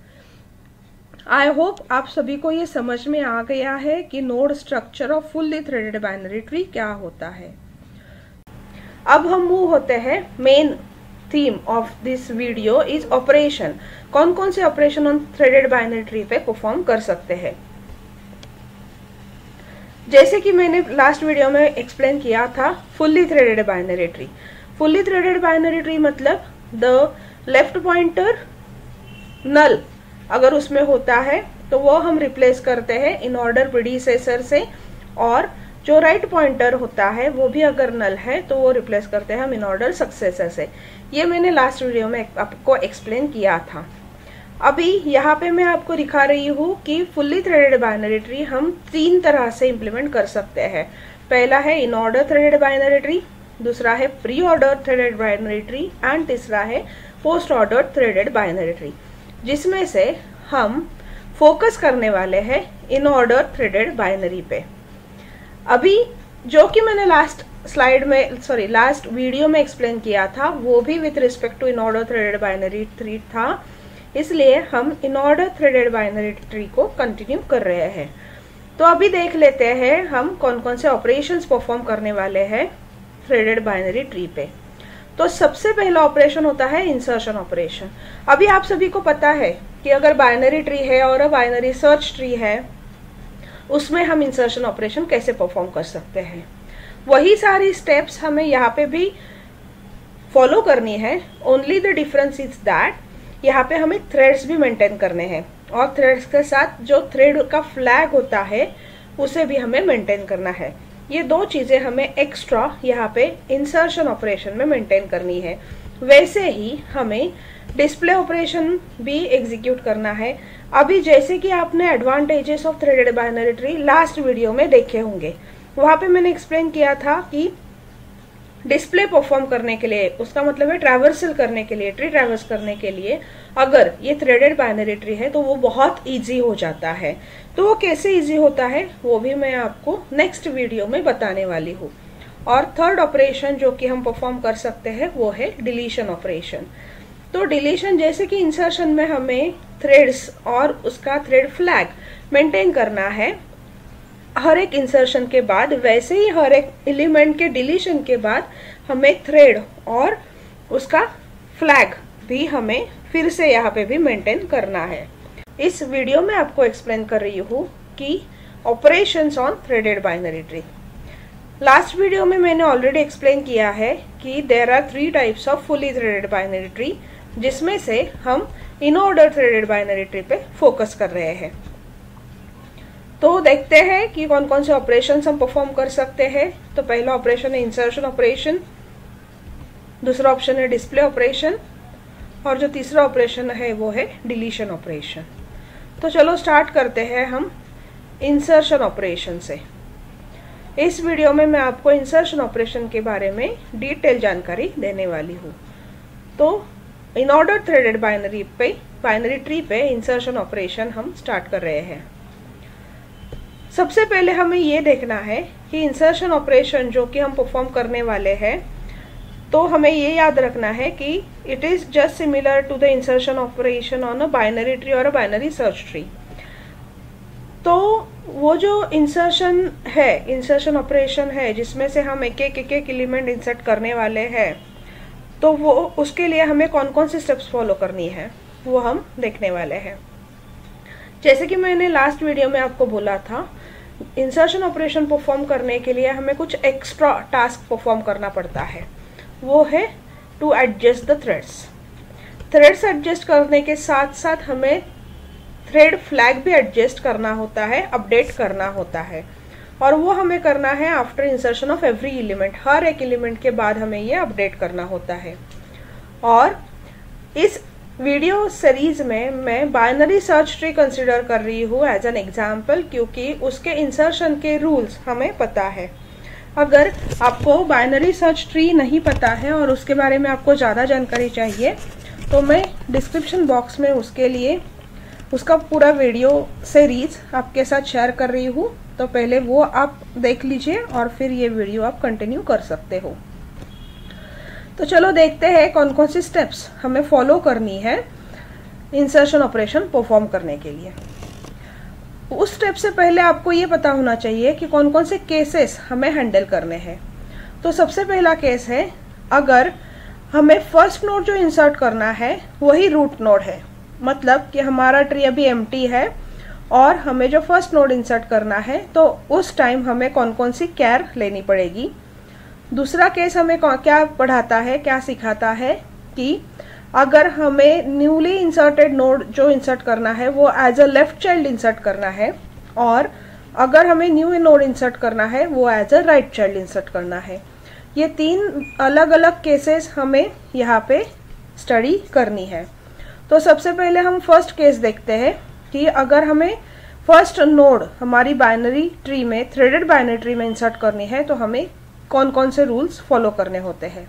आई होप आप सभी को ये समझ में आ गया है कि node structure of fully threaded binary tree क्या होता है। अब हम मूव होते हैं main theme of this video is operation. कौन कौन से operation on threaded binary tree पे परफॉर्म कर सकते हैं। जैसे कि मैंने लास्ट वीडियो में एक्सप्लेन किया था fully threaded binary tree. Fully threaded binary tree मतलब द लेफ्ट पॉइंटर नल अगर उसमें होता है तो वो हम रिप्लेस करते हैं इन ऑर्डर प्रीडिसेसर से, और जो राइट पॉइंटर होता है वो भी अगर नल है तो वो रिप्लेस करते हैं हम इन ऑर्डर सक्सेसर से। ये मैंने लास्ट वीडियो में आपको एक्सप्लेन किया था। अभी यहाँ पे मैं आपको दिखा रही हूँ कि फुल्ली थ्रेडेड बाइनरी ट्री हम 3 तरह से इम्प्लीमेंट कर सकते हैं। पहला है in order threaded binary tree, दूसरा है pre order threaded binary tree and तीसरा है post order threaded binary tree, जिसमें से हम फोकस करने वाले हैं इन ऑर्डर थ्रेडेड बाइनरी पे। अभी जो कि मैंने लास्ट वीडियो में एक्सप्लेन किया था वो भी with respect to in order threaded binary tree था, इसलिए हम in order threaded binary tree को कंटिन्यू कर रहे हैं। तो अभी देख लेते हैं हम कौन कौन से ऑपरेशंस परफॉर्म करने वाले हैं थ्रेडेड बाइनरी ट्री पे। तो सबसे पहला ऑपरेशन होता है इंसर्शन ऑपरेशन। अभी आप सभी को पता है कि अगर बाइनरी ट्री है और बाइनरी सर्च ट्री है उसमें हम इंसर्शन ऑपरेशन कैसे परफॉर्म कर सकते हैं। वही सारी स्टेप्स हमें यहाँ पे भी फॉलो करनी है। Only the difference is that यहाँ पे हमें थ्रेड्स भी मेंटेन करने हैं। और थ्रेड्स के साथ जो थ्रेड का फ्लैग होता है उसे भी हमें मेंटेन करना है। ये दो चीजें हमें एक्स्ट्रा यहाँ पे इंसर्शन ऑपरेशन में मेंटेन करनी है। वैसे ही हमें डिस्प्ले ऑपरेशन भी एग्जीक्यूट करना है। अभी जैसे कि आपने advantages of threaded binary tree last video में देखे होंगे, वहां पे मैंने एक्सप्लेन किया था कि डिस्प्ले परफॉर्म करने के लिए, उसका मतलब है ट्रैवर्सल करने के लिए, ट्री ट्रैवर्स करने के लिए अगर ये थ्रेडेड बाइनरी ट्री है तो वो बहुत इजी हो जाता है। तो वो कैसे इजी होता है वो भी मैं आपको नेक्स्ट वीडियो में बताने वाली हूँ। और थर्ड ऑपरेशन जो कि हम परफॉर्म कर सकते हैं वो है डिलीशन ऑपरेशन। तो डिलीशन जैसे कि इंसर्शन में हमें थ्रेड्स और उसका थ्रेड फ्लैग मेंटेन करना है हर एक इंसर्शन के बाद, वैसे ही हर एक एलिमेंट के डिलीशन के बाद हमें थ्रेड और उसका फ्लैग भी हमें फिर से यहाँ पे भी मेंटेन करना है। इस वीडियो में आपको एक्सप्लेन कर रही हूँ कि operations on threaded binary tree. Last video में मैंने ऑलरेडी एक्सप्लेन किया है कि there are 3 types of fully threaded binary tree, जिसमें से हम in order threaded binary tree पे फोकस कर रहे हैं। तो देखते हैं कि कौन कौन से ऑपरेशंस हम परफॉर्म कर सकते हैं। तो पहला ऑपरेशन है इंसर्शन ऑपरेशन, दूसरा ऑप्शन है डिस्प्ले ऑपरेशन, और जो तीसरा ऑपरेशन है वो है डिलीशन ऑपरेशन। तो चलो स्टार्ट करते हैं हम इंसर्शन ऑपरेशन से। इस वीडियो में मैं आपको इंसर्शन ऑपरेशन के बारे में डिटेल जानकारी देने वाली हूँ। तो in order threaded binary tree पे इंसर्शन ऑपरेशन हम स्टार्ट कर रहे हैं। सबसे पहले हमें ये देखना है कि इंसर्शन ऑपरेशन जो कि हम परफॉर्म करने वाले हैं, तो हमें ये याद रखना है कि it is just similar to the insertion operation on a binary tree और अ बाइनरी सर्च ट्री। तो वो जो इंसर्शन ऑपरेशन है जिसमें से हम एक एक एलिमेंट इंसर्ट करने वाले हैं, तो वो उसके लिए हमें कौन कौन से स्टेप्स फॉलो करनी है वो हम देखने वाले हैं। जैसे कि मैंने लास्ट वीडियो में आपको बोला था, इंसर्शन ऑपरेशन परफॉर्म करने के लिए हमें कुछ एक्स्ट्रा टास्क परफॉर्म करना पड़ता है। वो है to adjust the threads adjust करने के साथ साथ हमें थ्रेड फ्लैग भी एडजस्ट करना होता है, अपडेट करना होता है, और वो हमें करना है after insertion of every element. हर एक एलिमेंट के बाद हमें ये अपडेट करना होता है। और इस वीडियो सीरीज में मैं बाइनरी सर्च ट्री कंसिडर कर रही हूँ एज एन एग्जाम्पल, क्योंकि उसके इंसर्शन के रूल्स हमें पता है। अगर आपको बाइनरी सर्च ट्री नहीं पता है और उसके बारे में आपको ज़्यादा जानकारी चाहिए, तो मैं डिस्क्रिप्शन बॉक्स में उसके लिए उसका पूरा वीडियो सीरीज आपके साथ शेयर कर रही हूँ। तो पहले वो आप देख लीजिए और फिर ये वीडियो आप कंटिन्यू कर सकते हो। तो चलो देखते हैं कौन कौन सी स्टेप्स हमें फॉलो करनी है इंसर्शन ऑपरेशन परफॉर्म करने के लिए। उस स्टेप से पहले आपको ये पता होना चाहिए कि कौन कौन से केसेस हमें हैंडल करने हैं। तो सबसे पहला केस है, अगर हमें फर्स्ट नोड जो इंसर्ट करना है वही रूट नोड है, मतलब कि हमारा ट्री अभी एम्प्टी है और हमें जो फर्स्ट नोड इंसर्ट करना है, तो उस टाइम हमें कौन कौन सी केयर लेनी पड़ेगी। दूसरा केस हमें क्या पढ़ाता है, क्या सिखाता है कि अगर हमें न्यूली इंसर्टेड नोड जो इंसर्ट करना है वो as a left child insert करना है, और अगर हमें न्यू नोड इंसर्ट करना है वो as a right child insert करना है। ये 3 अलग अलग केसेस हमें यहाँ पे स्टडी करनी है। तो सबसे पहले हम फर्स्ट केस देखते हैं कि अगर हमें फर्स्ट नोड हमारी बाइनरी ट्री में, थ्रेडेड बाइनरी ट्री में इंसर्ट करनी है, तो हमें कौन कौन से रूल्स फॉलो करने होते हैं।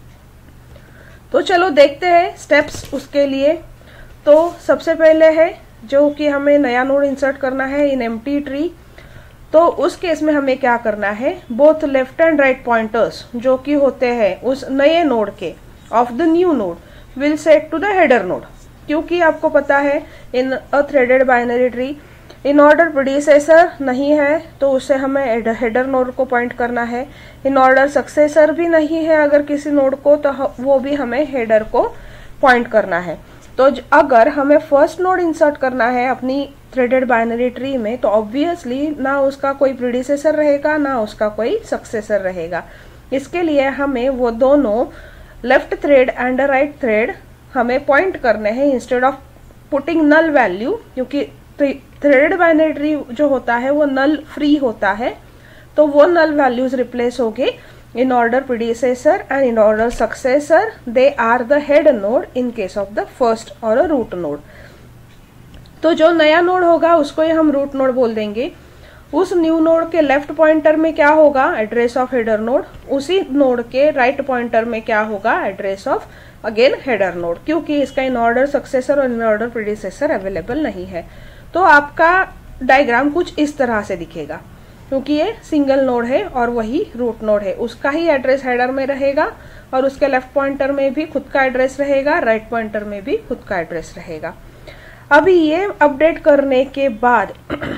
तो चलो देखते हैं स्टेप्स उसके लिए। तो सबसे पहले है जो कि हमें नया नोड इंसर्ट करना है इन एम्प्टी ट्री। तो उस केस में हमें क्या करना है, both left and right pointers जो कि होते हैं उस नए नोड के of the new node will set to the header node. क्योंकि आपको पता है in a threaded binary tree in order predecessor नहीं है तो उसे हमें हेडर नोड को पॉइंट करना है। इन ऑर्डर सक्सेसर भी नहीं है अगर किसी नोड को, तो वो भी हमें हेडर को पॉइंट करना है। तो अगर हमें फर्स्ट नोड इंसर्ट करना है अपनी थ्रेडेड बाइनरी ट्री में, तो ऑब्वियसली ना उसका कोई प्रीडिसेसर रहेगा ना उसका कोई सक्सेसर रहेगा। इसके लिए हमें वो दोनों left thread and right thread हमें पॉइंट करने हैं instead of putting null value, क्योंकि थ्रेडेड बाइनरी ट्री जो होता है वो नल फ्री होता है, तो वो नल वैल्यूज रिप्लेस हो गए in order predecessor and in order successor. They are the head node in case of the first or a root node. तो जो नया नोड होगा उसको ही हम रूट नोड बोल देंगे। उस न्यू नोड के लेफ्ट पॉइंटर में क्या होगा, एड्रेस ऑफ हेडर नोड। उसी नोड के राइट पॉइंटर में क्या होगा, address of again header node, क्योंकि इसका इन ऑर्डर सक्सेसर और इन ऑर्डर प्रीडिसेसर अवेलेबल नहीं है। तो आपका डायग्राम कुछ इस तरह से दिखेगा, क्योंकि ये सिंगल नोड है और वही रूट नोड है, उसका ही एड्रेस हेडर में रहेगा और उसके लेफ्ट पॉइंटर में भी खुद का एड्रेस रहेगा, राइट पॉइंटर में भी खुद का एड्रेस रहेगा। अभी ये अपडेट करने के बाद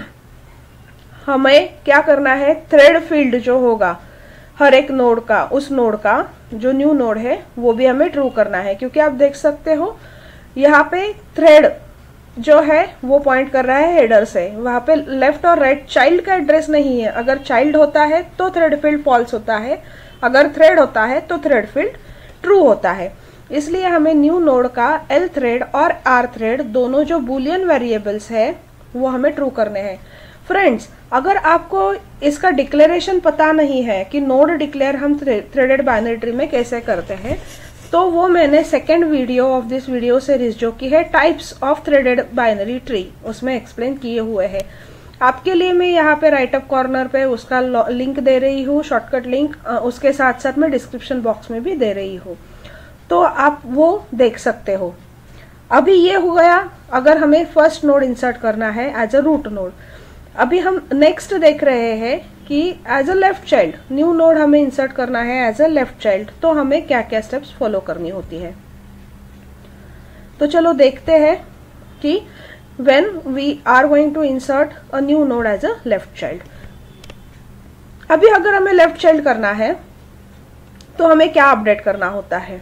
हमें क्या करना है, थ्रेड फील्ड जो होगा हर एक नोड का, उस नोड का जो न्यू नोड है वो भी हमें ट्रू करना है, क्योंकि आप देख सकते हो यहाँ पे थ्रेड जो है वो पॉइंट कर रहा है हेडर से, वहां पे लेफ्ट और राइट चाइल्ड का एड्रेस नहीं है। अगर चाइल्ड होता है तो थ्रेड फील्ड फॉल्स होता है, अगर थ्रेड होता है तो थ्रेड फील्ड ट्रू होता है। इसलिए हमें न्यू नोड का एल थ्रेड और आर थ्रेड दोनों जो बूलियन वेरिएबल्स है वो हमें ट्रू करने हैं। फ्रेंड्स, अगर आपको इसका डिक्लेरेशन पता नहीं है कि नोड डिक्लेयर हम थ्रेडेड बाइनरी ट्री में कैसे करते हैं, तो वो मैंने second video of this video series जो की है types of threaded binary tree, उसमें एक्सप्लेन किए हुए हैं। आपके लिए मैं यहाँ पे राइट अप कॉर्नर पे उसका लिंक दे रही हूँ, शॉर्टकट लिंक, उसके साथ साथ मैं डिस्क्रिप्शन बॉक्स में भी दे रही हूँ, तो आप वो देख सकते हो। अभी ये हो गया अगर हमें फर्स्ट नोड इंसर्ट करना है एज अ रूट नोड। अभी हम नेक्स्ट देख रहे हैं कि as a left child new node हमें इंसर्ट करना है एज अ लेफ्ट चाइल्ड, तो हमें क्या क्या स्टेप्स फॉलो करनी होती है। तो चलो देखते हैं कि when we are going to insert a new node as a left child. अभी अगर हमें लेफ्ट चाइल्ड करना है तो हमें क्या अपडेट करना होता है।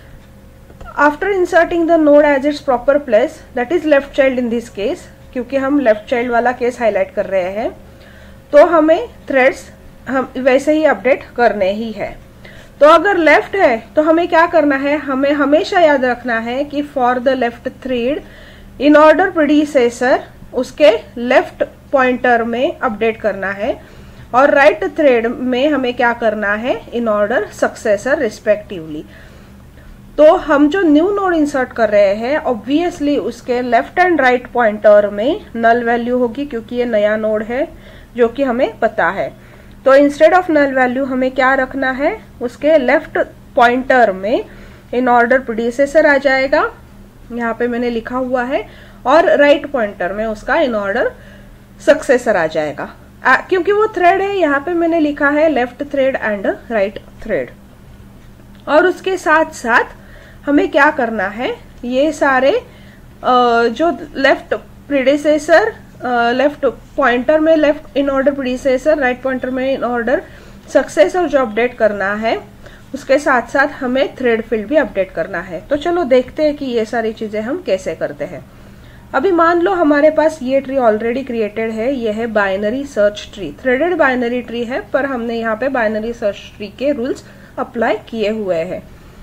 After inserting the node as its proper place, that is left child in this case, क्योंकि हम लेफ्ट चाइल्ड वाला केस हाईलाइट कर रहे हैं, तो हमें थ्रेड्स हम वैसे ही अपडेट करने ही है। तो अगर लेफ्ट है तो हमें क्या करना है, हमें हमेशा याद रखना है कि for the left thread in order predecessor उसके लेफ्ट पॉइंटर में अपडेट करना है, और राइट थ्रेड में हमें क्या करना है, इन ऑर्डर सक्सेसर रिस्पेक्टिवली। तो हम जो न्यू नोड इंसर्ट कर रहे हैं ऑब्वियसली उसके लेफ्ट एंड राइट पॉइंटर में नल वैल्यू होगी, क्योंकि ये नया नोड है जो कि हमें पता है। तो इंस्टेड ऑफ नल वैल्यू हमें क्या रखना है, उसके लेफ्ट पॉइंटर में इन ऑर्डर प्रीडिसेसर आ जाएगा, यहाँ पे मैंने लिखा हुआ है, और राइट पॉइंटर में उसका इन ऑर्डर सक्सेसर आ जाएगा। क्योंकि वो थ्रेड है, यहाँ पे मैंने लिखा है left thread and right thread. और उसके साथ साथ हमें क्या करना है, ये सारे जो लेफ्ट प्रीडिसेसर, लेफ्ट पॉइंटर में left in order predecessor, right pointer में इन ऑर्डर सक्सेसर जो अपडेट करना है, उसके साथ साथ हमें थ्रेड फील्ड भी अपडेट करना है। तो चलो देखते हैं कि ये सारी चीजें हम कैसे करते हैं। अभी मान लो हमारे पास ये ट्री ऑलरेडी क्रिएटेड है, ये है binary search tree, threaded binary tree है, पर हमने यहाँ पे बाइनरी सर्च ट्री के रूल्स अप्लाई किए हुए हैं।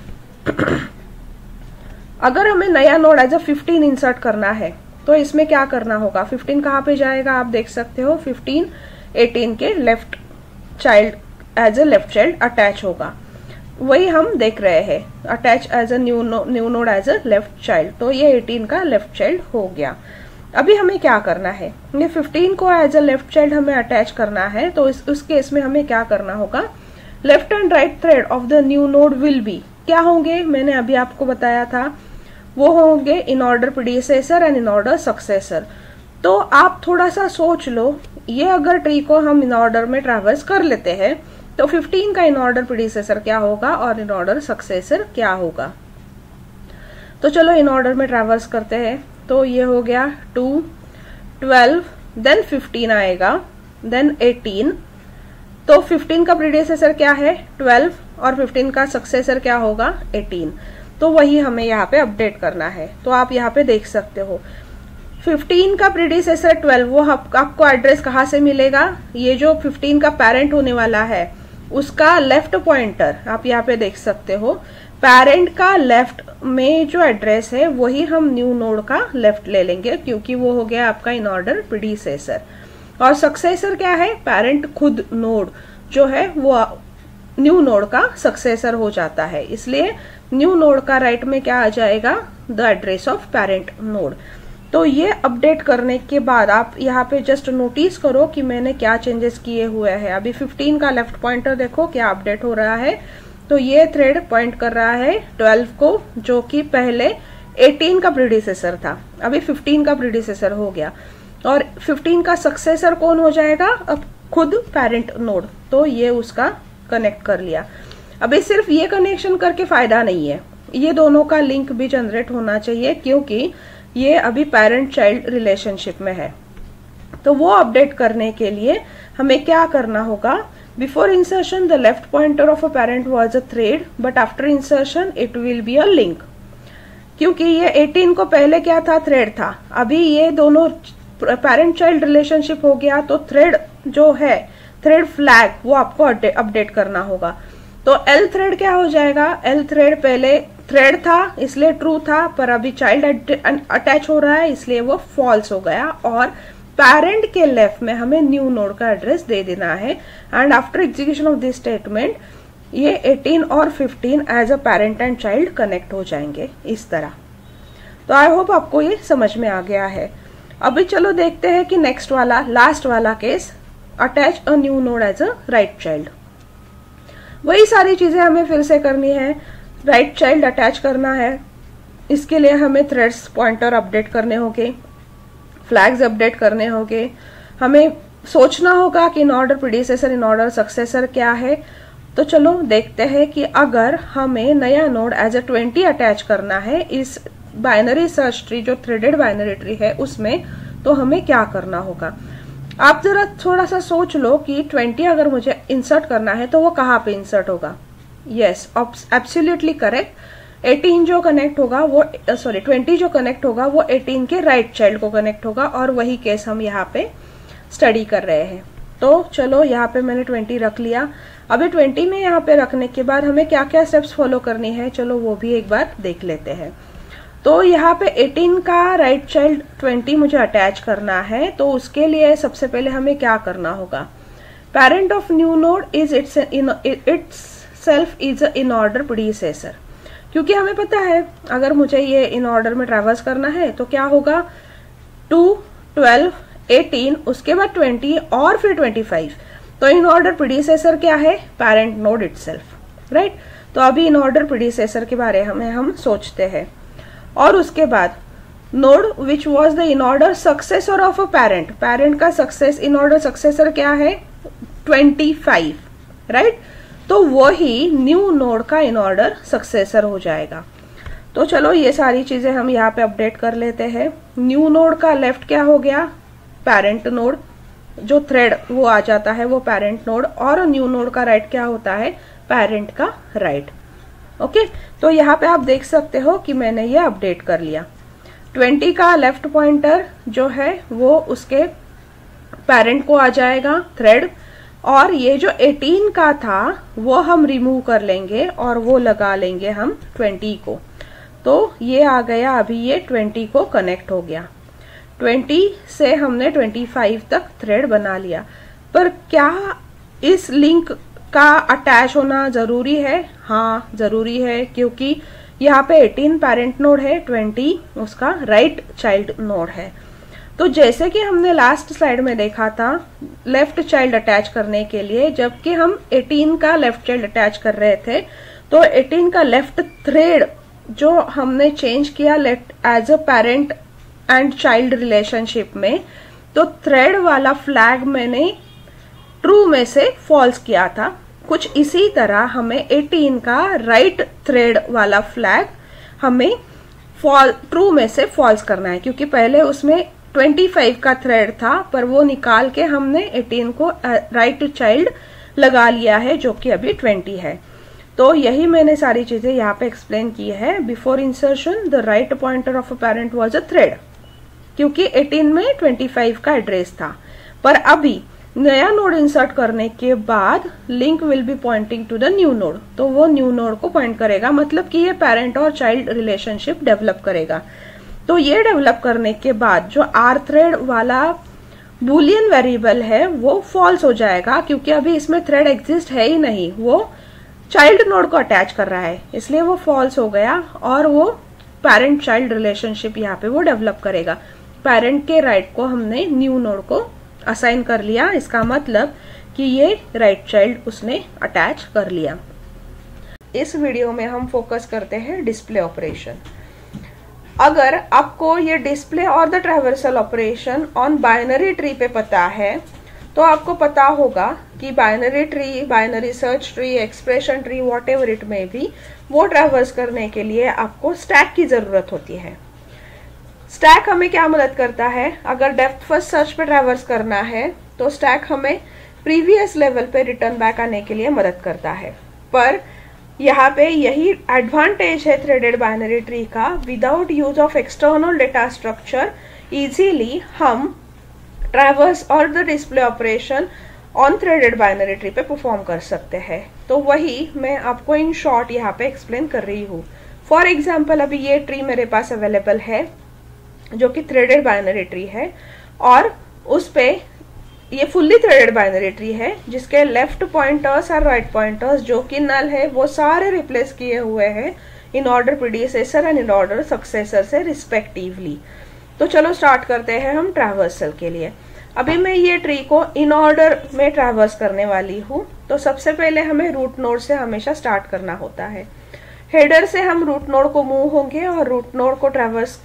अगर हमें नया नोड एज अ 15 इंसर्ट करना है तो इसमें क्या करना होगा, 15 कहाँ पे जाएगा, आप देख सकते हो 15 18 के left child as a left child attach होगा, वही हम देख रहे हैं, attach as a new node as a left child. तो ये 18 का लेफ्ट चाइल्ड हो गया। अभी हमें क्या करना है, ये 15 को एज अ लेफ्ट चाइल्ड हमें अटैच करना है, तो उस केस में हमें क्या करना होगा, left and right thread of the new node will be, क्या होंगे, मैंने अभी आपको बताया था, वो होंगे in order predecessor and in order successor. तो आप थोड़ा सा सोच लो, ये अगर ट्री को हम इन ऑर्डर में ट्रैवर्स कर लेते हैं तो 15 का इन ऑर्डर प्रीडिसेसर क्या होगा और इन ऑर्डर सक्सेसर क्या होगा। तो चलो इन ऑर्डर में ट्रैवर्स करते हैं। तो ये हो गया 2 12 देन 15 आएगा, देन 18। तो 15 का प्रीडिसेसर क्या है 12 और 15 का सक्सेसर क्या होगा 18। तो वही हमें यहाँ पे अपडेट करना है। तो आप यहाँ पे देख सकते हो 15 का प्रीडिसेसर 12, वो आपको एड्रेस कहाँ से मिलेगा, ये जो 15 का पेरेंट होने वाला है उसका लेफ्ट पॉइंटर आप यहाँ पे देख सकते हो, पेरेंट का लेफ्ट में जो एड्रेस है वही हम न्यू नोड का लेफ्ट ले लेंगे, क्योंकि वो हो गया आपका इन ऑर्डर प्रीडिसेसर। और सक्सेसर क्या है, पेरेंट खुद नोड जो है वो न्यू नोड का सक्सेसर हो जाता है, इसलिए न्यू नोड का राइट में क्या आ जाएगा, the address of parent node. तो ये अपडेट करने के बाद आप यहाँ पे जस्ट नोटिस करो कि मैंने क्या चेंजेस किए हुए हैं। अभी 15 का लेफ्ट पॉइंटर देखो क्या अपडेट हो रहा है, तो ये थ्रेड पॉइंट कर रहा है 12 को, जो कि पहले 18 का प्रीडिसेसर था, अभी 15 का प्रीडिसेसर हो गया। और 15 का सक्सेसर कौन हो जाएगा, अब खुद पेरेंट नोड। तो ये उसका कनेक्ट कर लिया। अभी सिर्फ ये कनेक्शन करके फायदा नहीं है, ये दोनों का लिंक भी जनरेट होना चाहिए, क्योंकि ये अभी पेरेंट चाइल्ड रिलेशनशिप में है। तो वो अपडेट करने के लिए हमें क्या करना होगा, before insertion the left pointer of a parent was a thread, but after insertion it will be a link. क्योंकि ये 18 को पहले क्या था, थ्रेड था, अभी ये दोनों पेरेंट चाइल्ड रिलेशनशिप हो गया, तो थ्रेड जो है, थ्रेड फ्लैग, वो आपको अपडेट करना होगा। तो एल थ्रेड क्या हो जाएगा, एल थ्रेड पहले थ्रेड था इसलिए ट्रू था, पर अभी चाइल्ड अटैच हो रहा है इसलिए वो फॉल्स हो गया। और पेरेंट के लेफ्ट में हमें न्यू नोड का एड्रेस दे देना है। And after execution of this statement ये 18 और 15 as a parent and child connect हो जाएंगे इस तरह। तो आई होप आपको ये समझ में आ गया है। अभी चलो देखते हैं कि नेक्स्ट वाला, लास्ट वाला case, attach a new node as a right child. वही सारी चीजें हमें फिर से करनी है, राइट चाइल्ड अटैच करना है, इसके लिए हमें थ्रेड्स पॉइंटर अपडेट करने होंगे, फ्लैग्स अपडेट करने होंगे, हमें सोचना होगा कि in order predecessor, in order successor क्या है। तो चलो देखते हैं कि अगर हमें नया नोड एज अ 20 अटैच करना है इस बाइनरी सर्च ट्री, जो थ्रेडेड बाइनरी ट्री है उसमें, तो हमें क्या करना होगा। आप जरा थोड़ा सा सोच लो कि 20 अगर मुझे इंसर्ट करना है तो वो कहाँ पे इंसर्ट होगा। Yes, absolutely correct. 18 जो कनेक्ट होगा वो 20 जो कनेक्ट होगा वो 18 के राइट चाइल्ड को कनेक्ट होगा, और वही केस हम यहाँ पे स्टडी कर रहे हैं। तो चलो यहाँ पे मैंने 20 रख लिया। अभी 20 में यहाँ पे रखने के बाद हमें क्या क्या स्टेप्स फॉलो करनी है, चलो वो भी एक बार देख लेते हैं। तो यहाँ पे 18 का राइट चाइल्ड 20 मुझे अटैच करना है, तो उसके लिए सबसे पहले हमें क्या करना होगा, parent of new node is itself is in order predecessor. क्योंकि हमें पता है अगर मुझे ये इन ऑर्डर में ट्रैवर्स करना है तो क्या होगा, 2, 12, 18, उसके बाद 20 और फिर 25। तो इन ऑर्डर प्रीडिसेसर क्या है, पेरेंट नोड इटसेल्फ, राइट। तो अभी इन ऑर्डर प्रीडिसेसर के बारे में हम सोचते हैं। और उसके बाद node which was the in order successor of a parent, parent का सक्सेस इन ऑर्डर सक्सेसर क्या है, 25, राइट। तो वही न्यू नोड का इन ऑर्डर सक्सेसर हो जाएगा। तो चलो ये सारी चीजें हम यहाँ पे अपडेट कर लेते हैं। न्यू नोड का लेफ्ट क्या हो गया, पेरेंट नोड, जो थ्रेड वो आ जाता है वो पेरेंट नोड, और न्यू नोड का राइट क्या होता है, पेरेंट का राइट। ओके, तो यहाँ पे आप देख सकते हो कि मैंने ये अपडेट कर लिया। 20 का लेफ्ट पॉइंटर जो है वो उसके पेरेंट को आ जाएगा, थ्रेड, और ये जो 18 का था वो हम रिमूव कर लेंगे और वो लगा लेंगे हम 20 को। तो ये आ गया, अभी ये 20 को कनेक्ट हो गया। 20 से हमने 25 तक थ्रेड बना लिया। पर क्या इस लिंक का अटैच होना जरूरी है? हाँ जरूरी है, क्योंकि यहाँ पे 18 पेरेंट नोड है, 20 उसका राइट चाइल्ड नोड है। तो जैसे कि हमने लास्ट स्लाइड में देखा था लेफ्ट चाइल्ड अटैच करने के लिए, जबकि हम 18 का लेफ्ट चाइल्ड अटैच कर रहे थे, तो 18 का लेफ्ट थ्रेड जो हमने चेंज किया left as a parent and child relationship में, तो थ्रेड वाला फ्लैग मैंने ट्रू में से फॉल्स किया था। कुछ इसी तरह हमें 18 का राइट थ्रेड वाला फ्लैग हमें ट्रू में से फॉल्स करना है, क्योंकि पहले उसमें 25 का थ्रेड था, पर वो निकाल के हमने 18 को राइट चाइल्ड लगा लिया है, जो कि अभी 20 है। तो यही मैंने सारी चीजें यहाँ पे एक्सप्लेन की है। Before insertion the right pointer of a parent was a thread, क्योंकि 18 में 25 का एड्रेस था। पर अभी नया नोड इंसर्ट करने के बाद link will be pointing to the new node, तो वो न्यू नोड को पॉइंट करेगा, मतलब कि ये पेरेंट और चाइल्ड रिलेशनशिप डेवलप करेगा। तो ये डेवलप करने के बाद जो आर थ्रेड वाला बूलियन वेरिएबल है वो फॉल्स हो जाएगा, क्योंकि अभी इसमें थ्रेड एग्जिस्ट है ही नहीं, वो चाइल्ड नोड को अटैच कर रहा है, इसलिए वो फॉल्स हो गया और वो पेरेंट चाइल्ड रिलेशनशिप यहाँ पे वो डेवलप करेगा। पेरेंट के राइट को हमने न्यू नोड को असाइन कर लिया, इसका मतलब कि ये राइट चाइल्ड उसने अटैच कर लिया। इस वीडियो में हम फोकस करते हैं डिस्प्ले ऑपरेशन। अगर आपको ये डिस्प्ले और the traversal operation on binary tree पे पता है तो आपको पता होगा कि binary tree, binary search tree, expression tree, whatever it में भी, वो ट्रैवर्स करने के लिए आपको स्टैक की जरूरत होती है। स्टैक हमें क्या मदद करता है? अगर डेप्थ फर्स्ट सर्च पे ट्रैवर्स करना है तो स्टैक हमें प्रीवियस लेवल पे रिटर्न बैक आने के लिए मदद करता है। पर यहाँ पे यही एडवांटेज है थ्रेडेड बाइनरी ट्री का, without use of external data structure easily हम ट्रैवर्स और the display operation on threaded binary tree पे परफॉर्म कर सकते हैं। तो वही मैं आपको इन शॉर्ट यहाँ पे एक्सप्लेन कर रही हूँ। फॉर एग्जाम्पल, अभी ये ट्री मेरे पास अवेलेबल है जो कि थ्रेडेड बाइनरी ट्री है, और उस पे ये फुल्ली थ्रेडेड बाइनरी ट्री है जिसके लेफ्ट पॉइंटर्स और राइट पॉइंटर्स जो कि नल है वो सारे रिप्लेस किए हुए हैं in order predecessor and in order successor से रिस्पेक्टिवली। तो चलो स्टार्ट करते हैं हम ट्रैवर्सल के लिए। अभी मैं ये ट्री को इन ऑर्डर में ट्रैवर्स करने वाली हूँ। तो सबसे पहले हमें रूट नोड से हमेशा स्टार्ट करना होता है। हेडर से हम रूट नोड को मूव होंगे और रूट नोड को ट्रैवर्स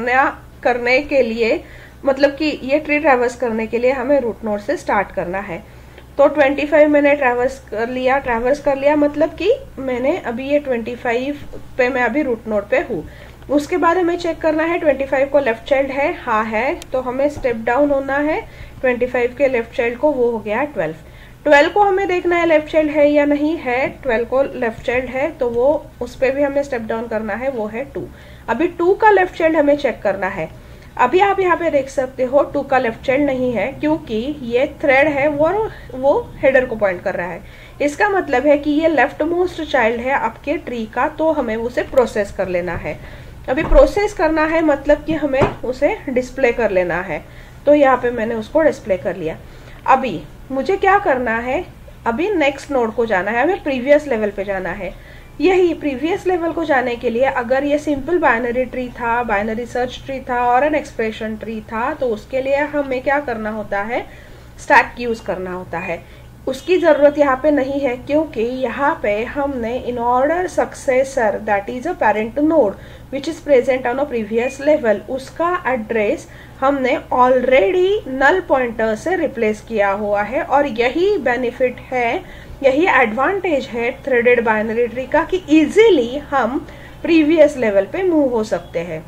करने के लिए, मतलब कि ये ट्री ट्रैवर्स करने के लिए हमें रूट नोड से स्टार्ट करना है। तो 25 मैंने ट्रैवर्स कर लिया मतलब कि मैंने अभी ये 25 पे मैं अभी रूट नोड पे हूँ। उसके बाद हमें चेक करना है 25 को लेफ्ट चाइल्ड है, हाँ है, तो हमें स्टेप डाउन होना है 25 के लेफ्ट चाइल्ड को, वो हो गया 12 को हमें देखना है लेफ्ट चाइल्ड है या नहीं है। 12 को लेफ्ट चाइल्ड है तो वो उस पर भी हमें स्टेप डाउन करना है, वो है 2। अभी 2 का लेफ्ट चाइल्ड हमें चेक करना है। अभी आप यहाँ पे देख सकते हो 2 का लेफ्ट चाइल्ड नहीं है, क्योंकि ये थ्रेड है वो हेडर को पॉइंट कर रहा है। इसका मतलब है कि ये लेफ्ट मोस्ट चाइल्ड है आपके ट्री का, तो हमें उसे प्रोसेस कर लेना है। अभी प्रोसेस करना है मतलब कि हमें उसे डिस्प्ले कर लेना है। तो यहाँ पे मैंने उसको डिस्प्ले कर लिया। अभी मुझे क्या करना है? अभी नेक्स्ट नोड को जाना है, हमें प्रीवियस लेवल पे जाना है। यही प्रीवियस लेवल को जाने के लिए अगर ये सिंपल बाइनरी ट्री था, बाइनरी सर्च ट्री था और एन एक्सप्रेशन ट्री था, तो उसके लिए हमें क्या करना होता है? स्टैक यूज करना होता है। उसकी जरूरत यहाँ पे नहीं है, क्योंकि यहाँ पे हमने in order successor that is a parent node which is present on a previous level, उसका एड्रेस हमने ऑलरेडी नल पॉइंटर से रिप्लेस किया हुआ है। और यही बेनिफिट है, यही एडवांटेज है थ्रेडेड बाइनरी ट्री का कि इजीली हम प्रीवियस लेवल पे मूव हो सकते हैं।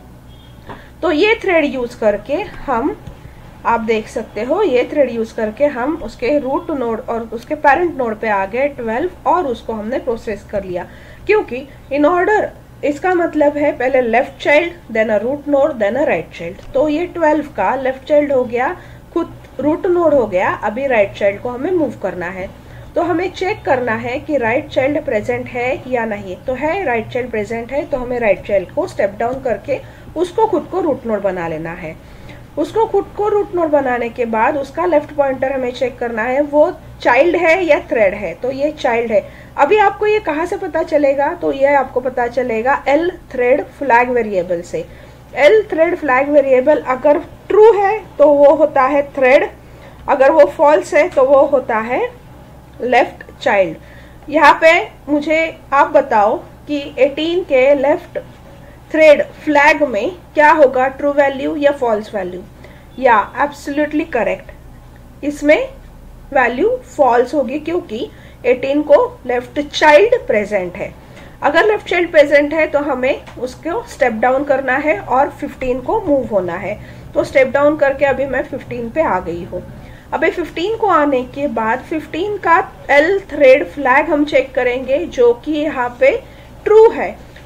तो ये थ्रेड यूज करके हम, आप देख सकते हो, ये थ्रेड यूज करके हम उसके रूट नोड और उसके पेरेंट नोड पे आ गए 12, और उसको हमने प्रोसेस कर लिया। क्योंकि इन ऑर्डर, इसका मतलब है पहले left child, then a root node, then a right child. तो ये 12 का लेफ्ट चाइल्ड हो गया, खुद रूट नोड हो गया। अभी राइट चाइल्ड को हमें मूव करना है, तो हमें चेक करना है कि राइट चाइल्ड प्रेजेंट है या नहीं। तो है, राइट चाइल्ड प्रेजेंट है, तो हमें राइट चाइल्ड को स्टेप डाउन करके उसको खुद को रूट नोड बना लेना है। उसको खुद को रूट नोड बनाने के बाद उसका लेफ्ट पॉइंटर हमें चेक करना है, वो चाइल्ड है या थ्रेड है। तो ये चाइल्ड है। अभी आपको ये कहाँ से पता चलेगा? तो ये आपको पता चलेगा एल थ्रेड फ्लैग वेरिएबल से। एल थ्रेड फ्लैग वेरिएबल अगर ट्रू है तो वो होता है थ्रेड, अगर वो फॉल्स है तो वो होता है लेफ्ट चाइल्ड। यहाँ पे मुझे आप बताओ कि 18 के लेफ्ट थ्रेड फ्लैग में क्या होगा, ट्रू वैल्यू या फॉल्स वैल्यू? या एब्सोल्युटली करेक्ट, इसमें वैल्यू फॉल्स होगी, क्योंकि 18 को लेफ्ट चाइल्ड प्रेजेंट है। अगर लेफ्ट चाइल्ड प्रेजेंट है तो हमें उसको स्टेप डाउन करना है और 15 को मूव होना है। तो स्टेप डाउन करके अभी मैं 15 पे आ गई हूँ। अभी 15 को आने के बाद 15 का एल थ्रेड फ्लैग हम चेक करेंगे, जो कि यहाँ पे ट्रू है।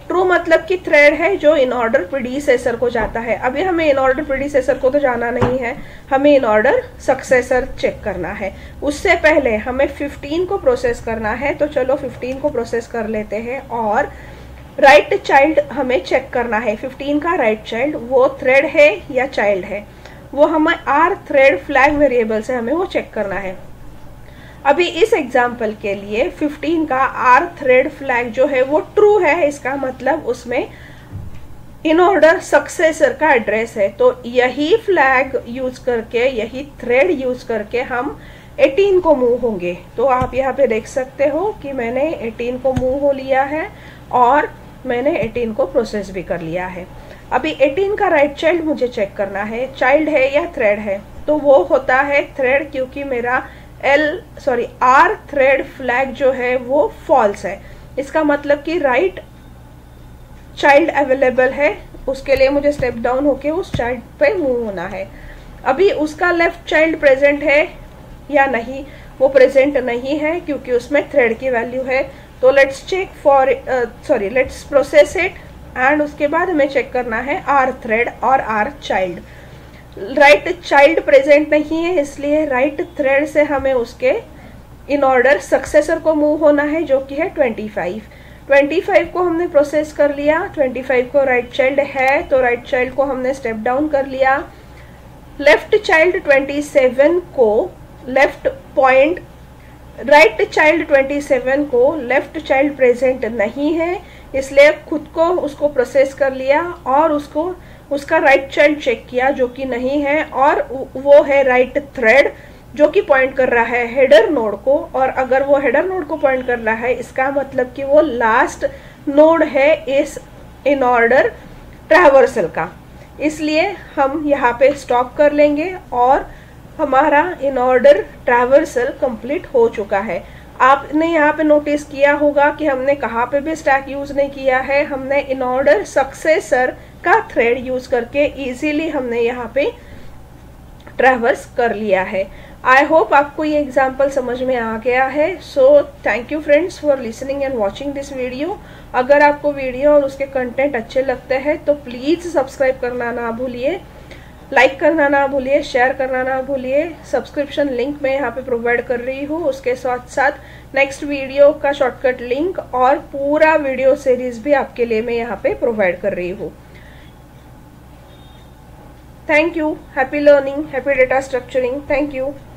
ट्रू मतलब कि थ्रेड है जो इन ऑर्डर प्रीडिसेसर को जाता है। अभी हमें इन ऑर्डर प्रीडिसेसर को तो जाना नहीं है, हमें इन ऑर्डर सक्सेसर चेक करना है। उससे पहले हमें 15 को प्रोसेस करना है, तो चलो 15 को प्रोसेस कर लेते हैं। और राइट चाइल्ड हमें चेक करना है, 15 का राइट चाइल्ड वो थ्रेड है या चाइल्ड है, वो हमें आर थ्रेड फ्लैग वेरिएबल से हमें वो चेक करना है। अभी इस एग्जाम्पल के लिए 15 का आर थ्रेड फ्लैग जो है वो ट्रू है, इसका मतलब उसमें इन ऑर्डर सक्सेसर का एड्रेस है। तो यही फ्लैग यूज करके, यही थ्रेड यूज करके हम 18 को मूव होंगे। तो आप यहाँ पे देख सकते हो कि मैंने 18 को मूव हो लिया है और मैंने 18 को प्रोसेस भी कर लिया है। अभी 18 का राइट चाइल्ड मुझे चेक करना है, चाइल्ड है या थ्रेड है, तो वो होता है थ्रेड, क्योंकि मेरा आर थ्रेड फ्लैग जो है वो फॉल्स है। इसका मतलब कि राइट चाइल्ड अवेलेबल है, उसके लिए मुझे स्टेप डाउन होके उस चाइल्ड पे मूव होना है। अभी उसका लेफ्ट चाइल्ड प्रेजेंट है या नहीं, वो प्रेजेंट नहीं है क्योंकि उसमें थ्रेड की वैल्यू है। तो लेट्स प्रोसेस इट एंड उसके बाद हमें चेक करना है आर थ्रेड और R child. Right child present नहीं है, इसलिए राइट थ्रेड से हमें उसके इन ऑर्डर सक्सेसर को मूव होना है, जो कि है 25 को हमने प्रोसेस कर लिया। 25 को राइट चाइल्ड है, तो राइट चाइल्ड को हमने स्टेप डाउन कर लिया। लेफ्ट चाइल्ड 27 को राइट चाइल्ड 27 को लेफ्ट चाइल्ड प्रेजेंट नहीं है, इसलिए खुद को उसको प्रोसेस कर लिया और उसका राइट चाइल्ड चेक किया, जो कि नहीं है, और वो है राइट थ्रेड जो कि पॉइंट कर रहा है हेडर नोड को। और अगर वो हेडर नोड को पॉइंट कर रहा है, इसका मतलब कि वो लास्ट नोड है इस इन ऑर्डर ट्रैवर्सल का। इसलिए हम यहाँ पे स्टॉप कर लेंगे और हमारा इन ऑर्डर ट्रैवर्सल कंप्लीट हो चुका है। आपने यहाँ पे नोटिस किया होगा कि हमने कहाँ पे भी स्टैक यूज नहीं किया है, हमने इन ऑर्डर सक्सेसर का थ्रेड यूज करके इजीली हमने यहाँ पे ट्रैवर्स कर लिया है। आई होप आपको ये एग्जाम्पल समझ में आ गया है। So thank you friends for listening and watching this video. अगर आपको वीडियो और उसके कंटेंट अच्छे लगते हैं तो प्लीज सब्सक्राइब करना ना भूलिए, लाइक करना ना भूलिए, शेयर करना ना भूलिए। सब्सक्रिप्शन लिंक मैं यहाँ पे प्रोवाइड कर रही हूँ, उसके साथ साथ नेक्स्ट वीडियो का शॉर्टकट लिंक और पूरा वीडियो सीरीज भी आपके लिए मैं यहाँ पे प्रोवाइड कर रही हूँ। Thank you. Happy learning, happy data structuring. Thank you.